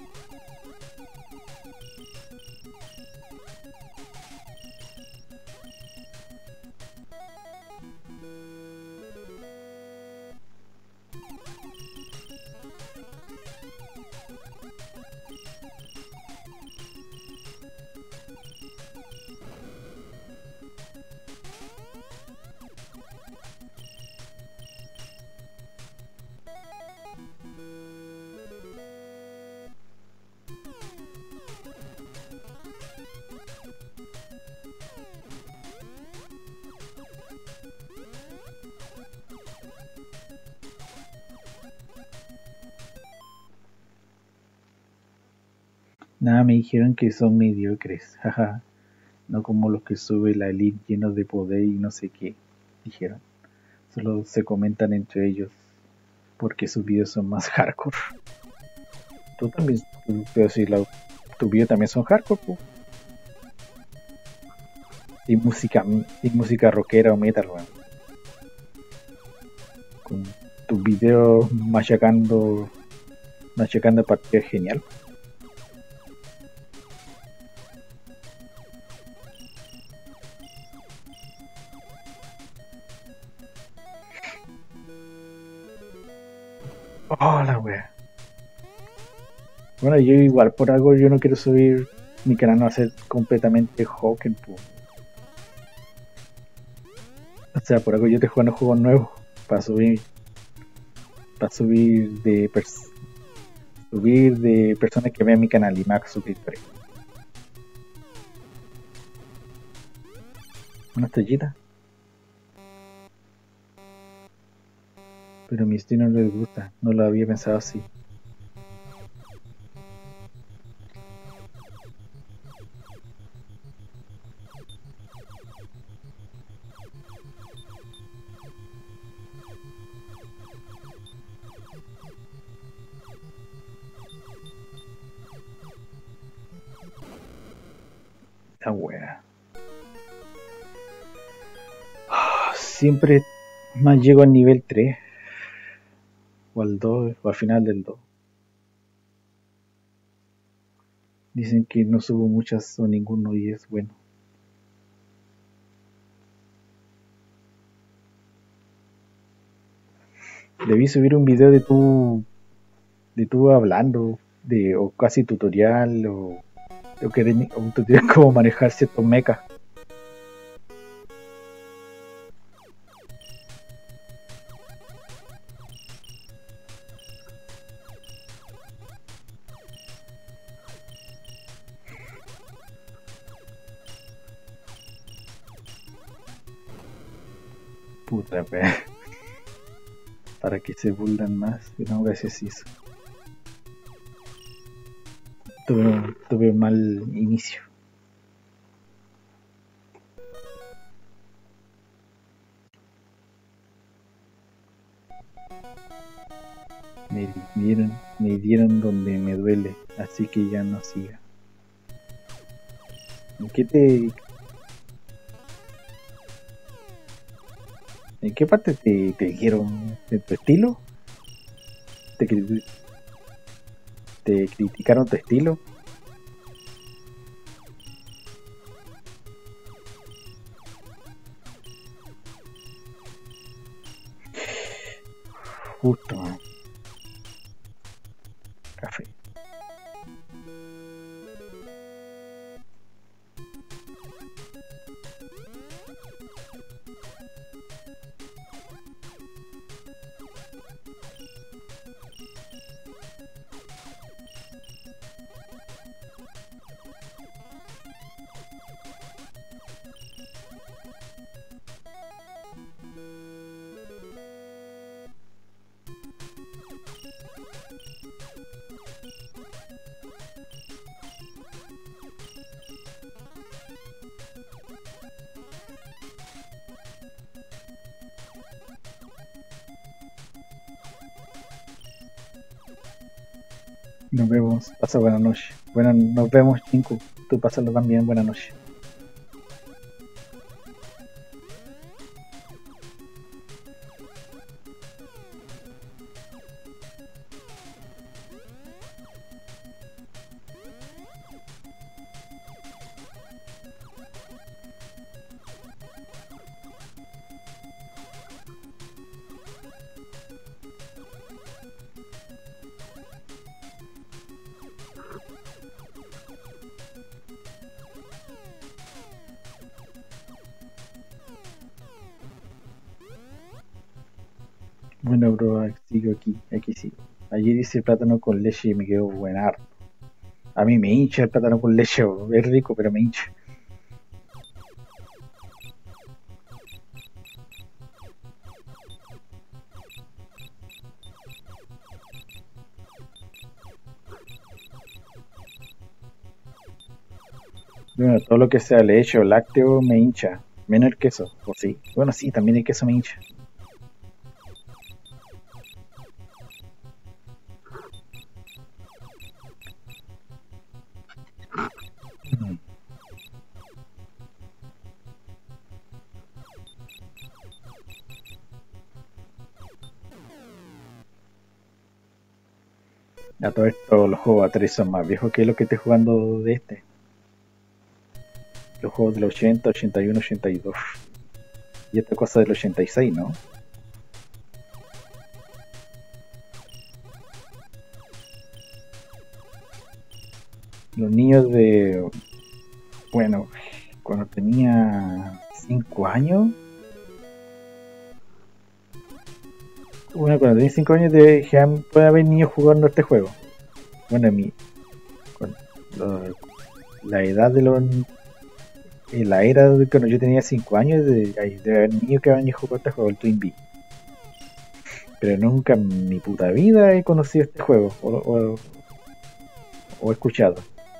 Nada, me dijeron que son mediocres, jaja. No como los que sube la elite llenos de poder y no sé qué, dijeron. Solo se comentan entre ellos porque sus videos son más hardcore. Tú también, tú, pero si la, tus videos también son hardcore, pues. Y música, y música rockera o metal, weón. Con tus videos machacando, machacando partidas genial. Oh, la wea. Bueno, yo igual por algo yo no quiero subir mi canal, no va a ser completamente Hawken, po. O sea, por algo yo estoy jugando juegos nuevos para subir, para subir de pers subir de personas que vean mi canal y más suscriptores. Una estrellita. Pero a mi estilo no les gusta, no lo había pensado así. La wea. Siempre más llego al nivel tres. O al dos, o al final del dos. Dicen que no subo muchas o ninguno y es bueno. Debí subir un video de tú de tú hablando de o casi tutorial o, o, que de, o un tutorial cómo manejar ciertos mechas. Puta wea. Para que se burlan más, yo no gracias eso. Tuve, tuve un mal inicio. Me dieron, me dieron donde me duele, así que ya no siga. ¿En qué te... ¿En qué parte te, te dijeron de tu estilo? ¿Te, te criticaron tu estilo? Justo. Café. Nos vemos, pasa buena noche. Bueno, nos vemos, Chinku. Tú pásalo también, buena noche. Bueno, bro, sigo aquí, aquí sigo. Ayer hice plátano con leche y me quedó buenardo. A mí me hincha el plátano con leche, bro. Es rico, pero me hincha. Bueno, todo lo que sea leche o lácteo me hincha. Menos el queso, o sí. Bueno, sí, también el queso me hincha. A todo esto, los juegos A tres son más viejos que los que estoy jugando de este. Los juegos del ochenta, ochenta y uno, ochenta y dos. Y esta cosa del ochenta y seis, ¿no? Los niños de... Bueno, cuando tenía cinco años... Bueno, cuando tenía cinco años de, ya puede haber niños jugando este juego. Bueno, en mi... con lo- la edad de los... En la era de cuando yo tenía cinco años, de, ahí debe haber niños que habían jugado este juego, el Twin Bee. Pero nunca en mi puta vida he conocido este juego o, o, o he escuchado.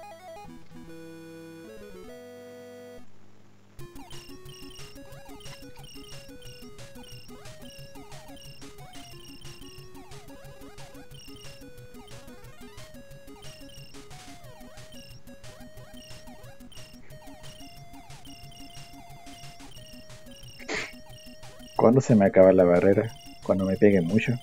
¿Cuándo se me acaba la barrera? Cuando me peguen mucho.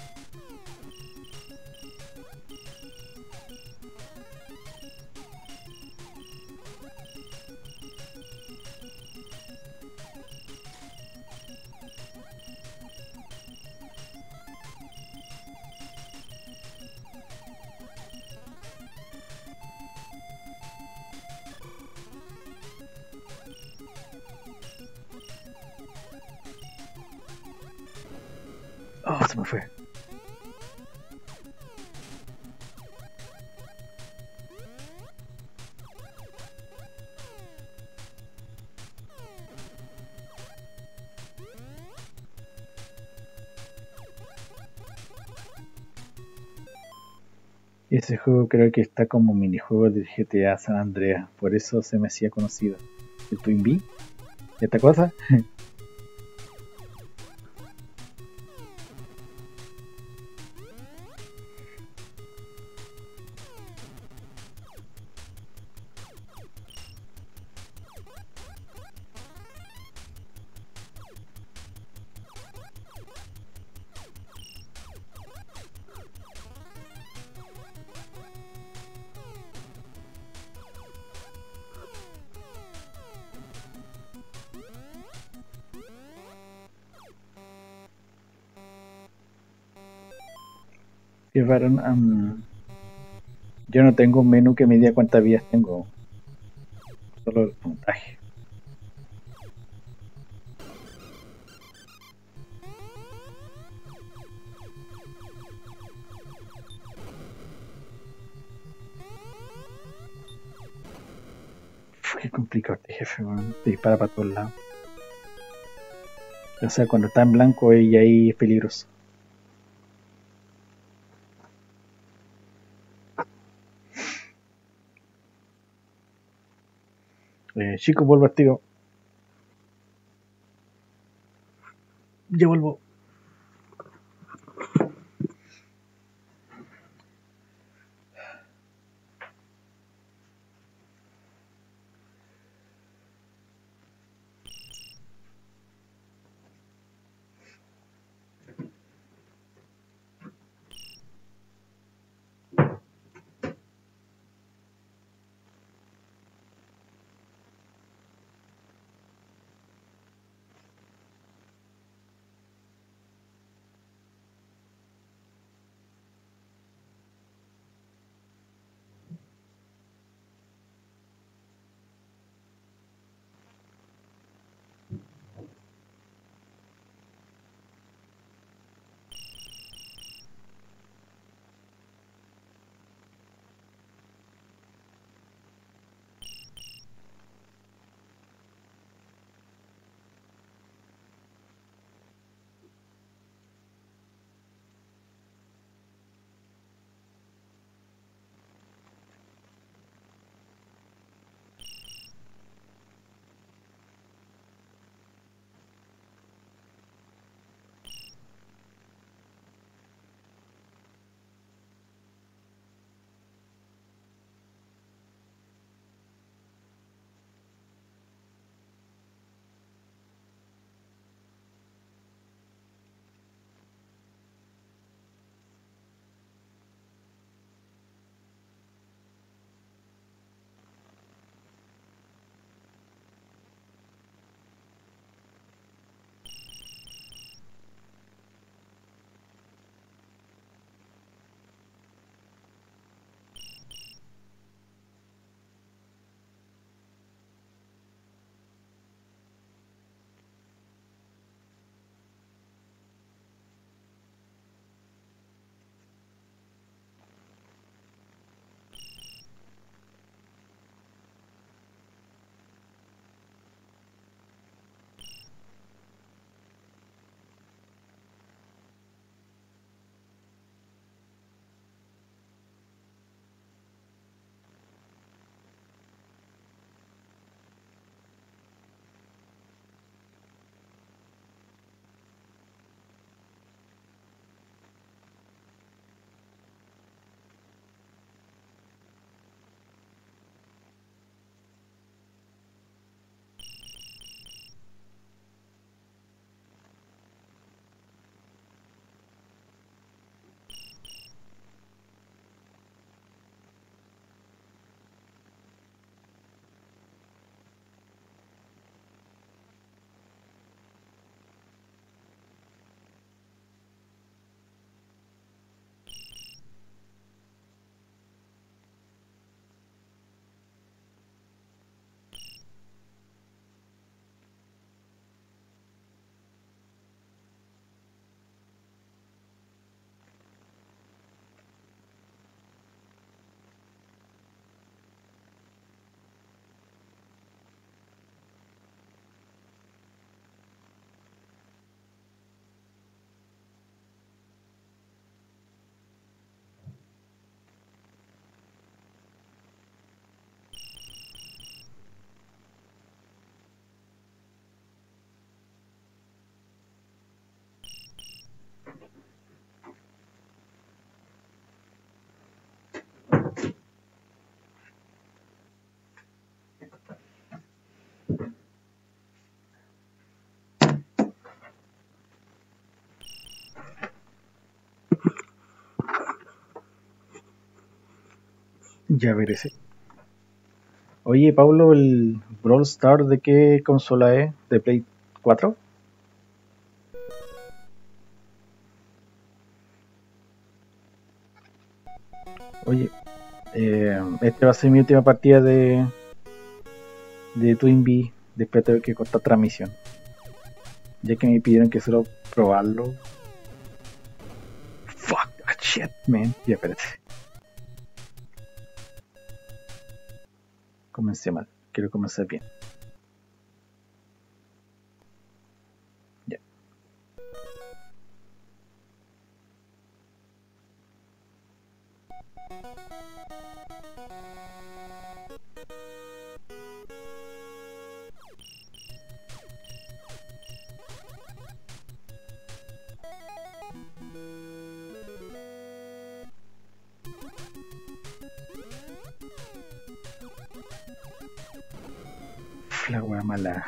Oh, se me fue. Ese juego creo que está como minijuego del G T A San Andreas, por eso se me hacía conocido. ¿El Twin Bee? ¿Esta cosa? Sí, varón, um, yo no tengo un menú que me diga cuántas vías tengo, solo el puntaje. Uf, qué complicado este jefe, weón. Te dispara para todos lados. O sea, cuando está en blanco y ahí es peligroso. Eh, chicos, vuelvo al tiro. Ya vuelvo. Ya veré. Oye, Pablo, ¿el Brawl Stars de qué consola es? ¿De Play cuatro? Oye, eh, esta va a ser mi última partida de, de Twin Bee. Después tengo que cortar transmisión. Ya que me pidieron que solo probarlo. Fuck that shit, man. Ya, espérate. Comencé mal. Quiero comenzar bien. Ya. La wea mala.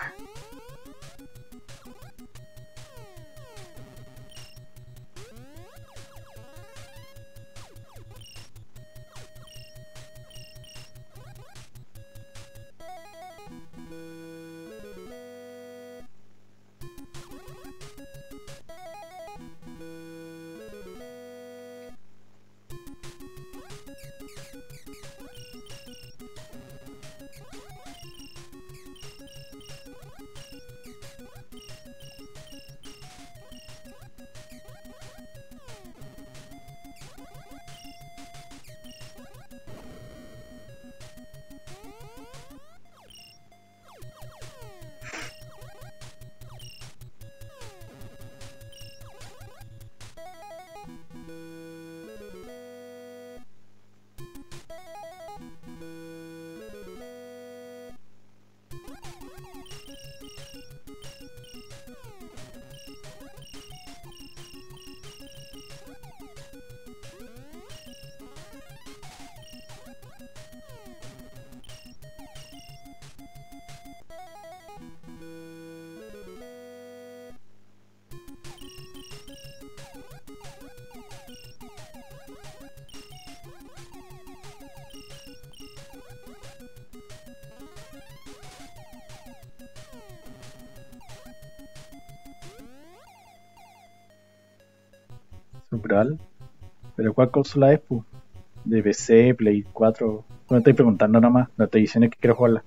Subral. ¿Pero cuál consola es, pu? ¿De P C, Play cuatro? No estoy preguntando nada más. No estoy diciendo que quiero jugarla.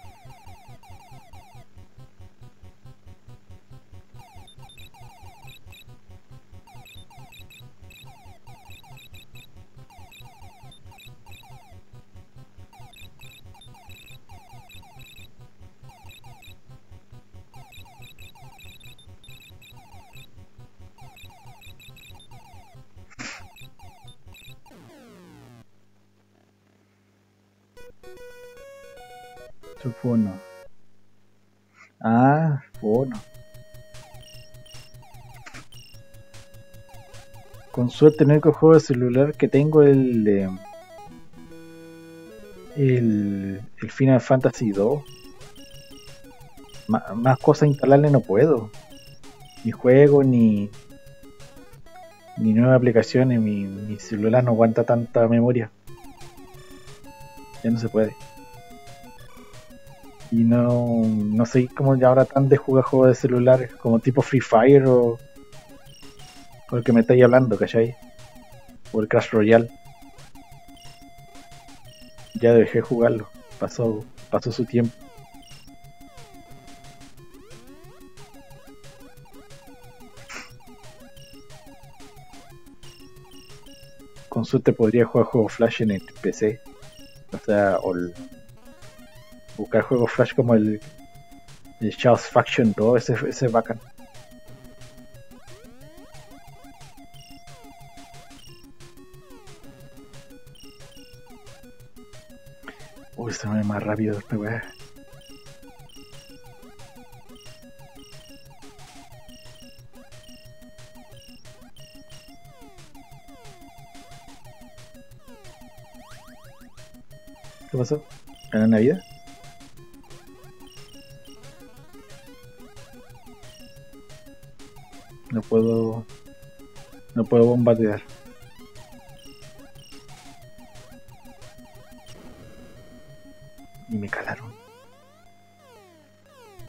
Su fono. Ah, fono. Con suerte el único juego de celular que tengo es el de... El, el Final Fantasy dos. Ma- más cosas instalarle no puedo. Ni juego, ni, ni nuevas aplicaciones. Mi, mi celular no aguanta tanta memoria. Ya no se puede. Y no, no sé cómo ya ahora tan de jugar juegos de celular como tipo Free Fire o, o el que me estáis hablando, ¿cachai? O el Crash Royale. Ya dejé de jugarlo. Pasó, pasó su tiempo. Con suerte podría jugar juegos Flash en el P C. O sea, o el- buscar juegos Flash como el, el Chaos Faction dos, ese, ese es bacán. Uy, se me ve más rápido esta weá. ¿Qué pasó? ¿Gané una vida? No puedo. No puedo bombardear.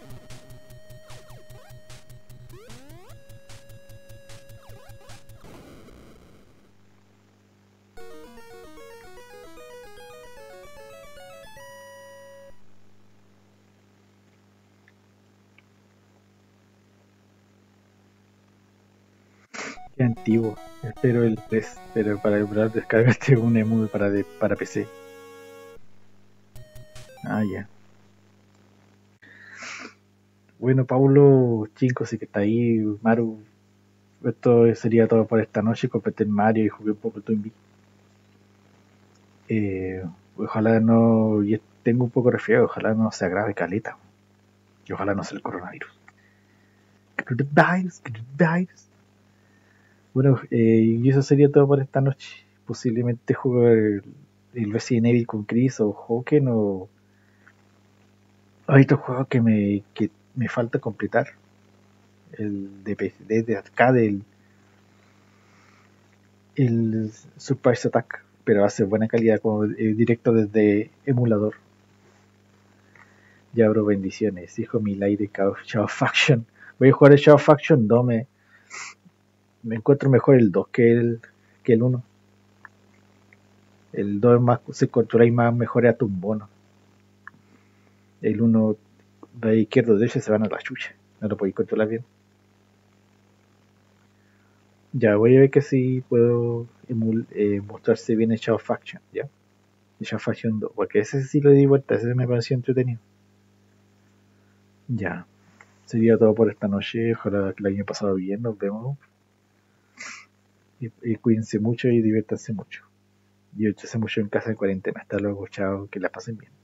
Qué antiguo. Espero el tres, pero para comprar descargaste un emu para, de, para P C. Ah, ya. Bueno, Paulo, chicos, sí que está ahí, Maru. Esto sería todo por esta noche. Completé el Mario y jugué un poco el Twin Bee. Eh, ojalá no. Y tengo un poco de resfriado, ojalá no se agrave caleta. Y ojalá no sea el coronavirus. Coronavirus, coronavirus. Bueno, eh, y eso sería todo por esta noche. Posiblemente jugar el, el Resident Evil con Chris o Hoken o. Hay otro juego que me, que me falta completar. El de, P C, de arcade, el, el Surprise Attack. Pero hace buena calidad, como eh, directo desde emulador. Ya abro bendiciones, hijo Milay de Shadow Faction. Voy a jugar el Shadow Faction dos. Me, me encuentro mejor el dos que el, que el uno. El dos más, se controla y más mejor a tumbono. El uno de izquierdo derecha se van a la chucha. No lo podéis controlar bien. Ya voy a ver que si puedo emul, eh, mostrarse bien el Shadow Faction, ¿ya? El Shadow Faction dos, porque ese sí lo di vuelta, ese me pareció entretenido. Ya, sería todo por esta noche. Ojalá que el año pasado bien, nos vemos. Y, y cuídense mucho y diviértanse mucho. Diviértanse mucho en casa en cuarentena. Hasta luego, chao, que la pasen bien.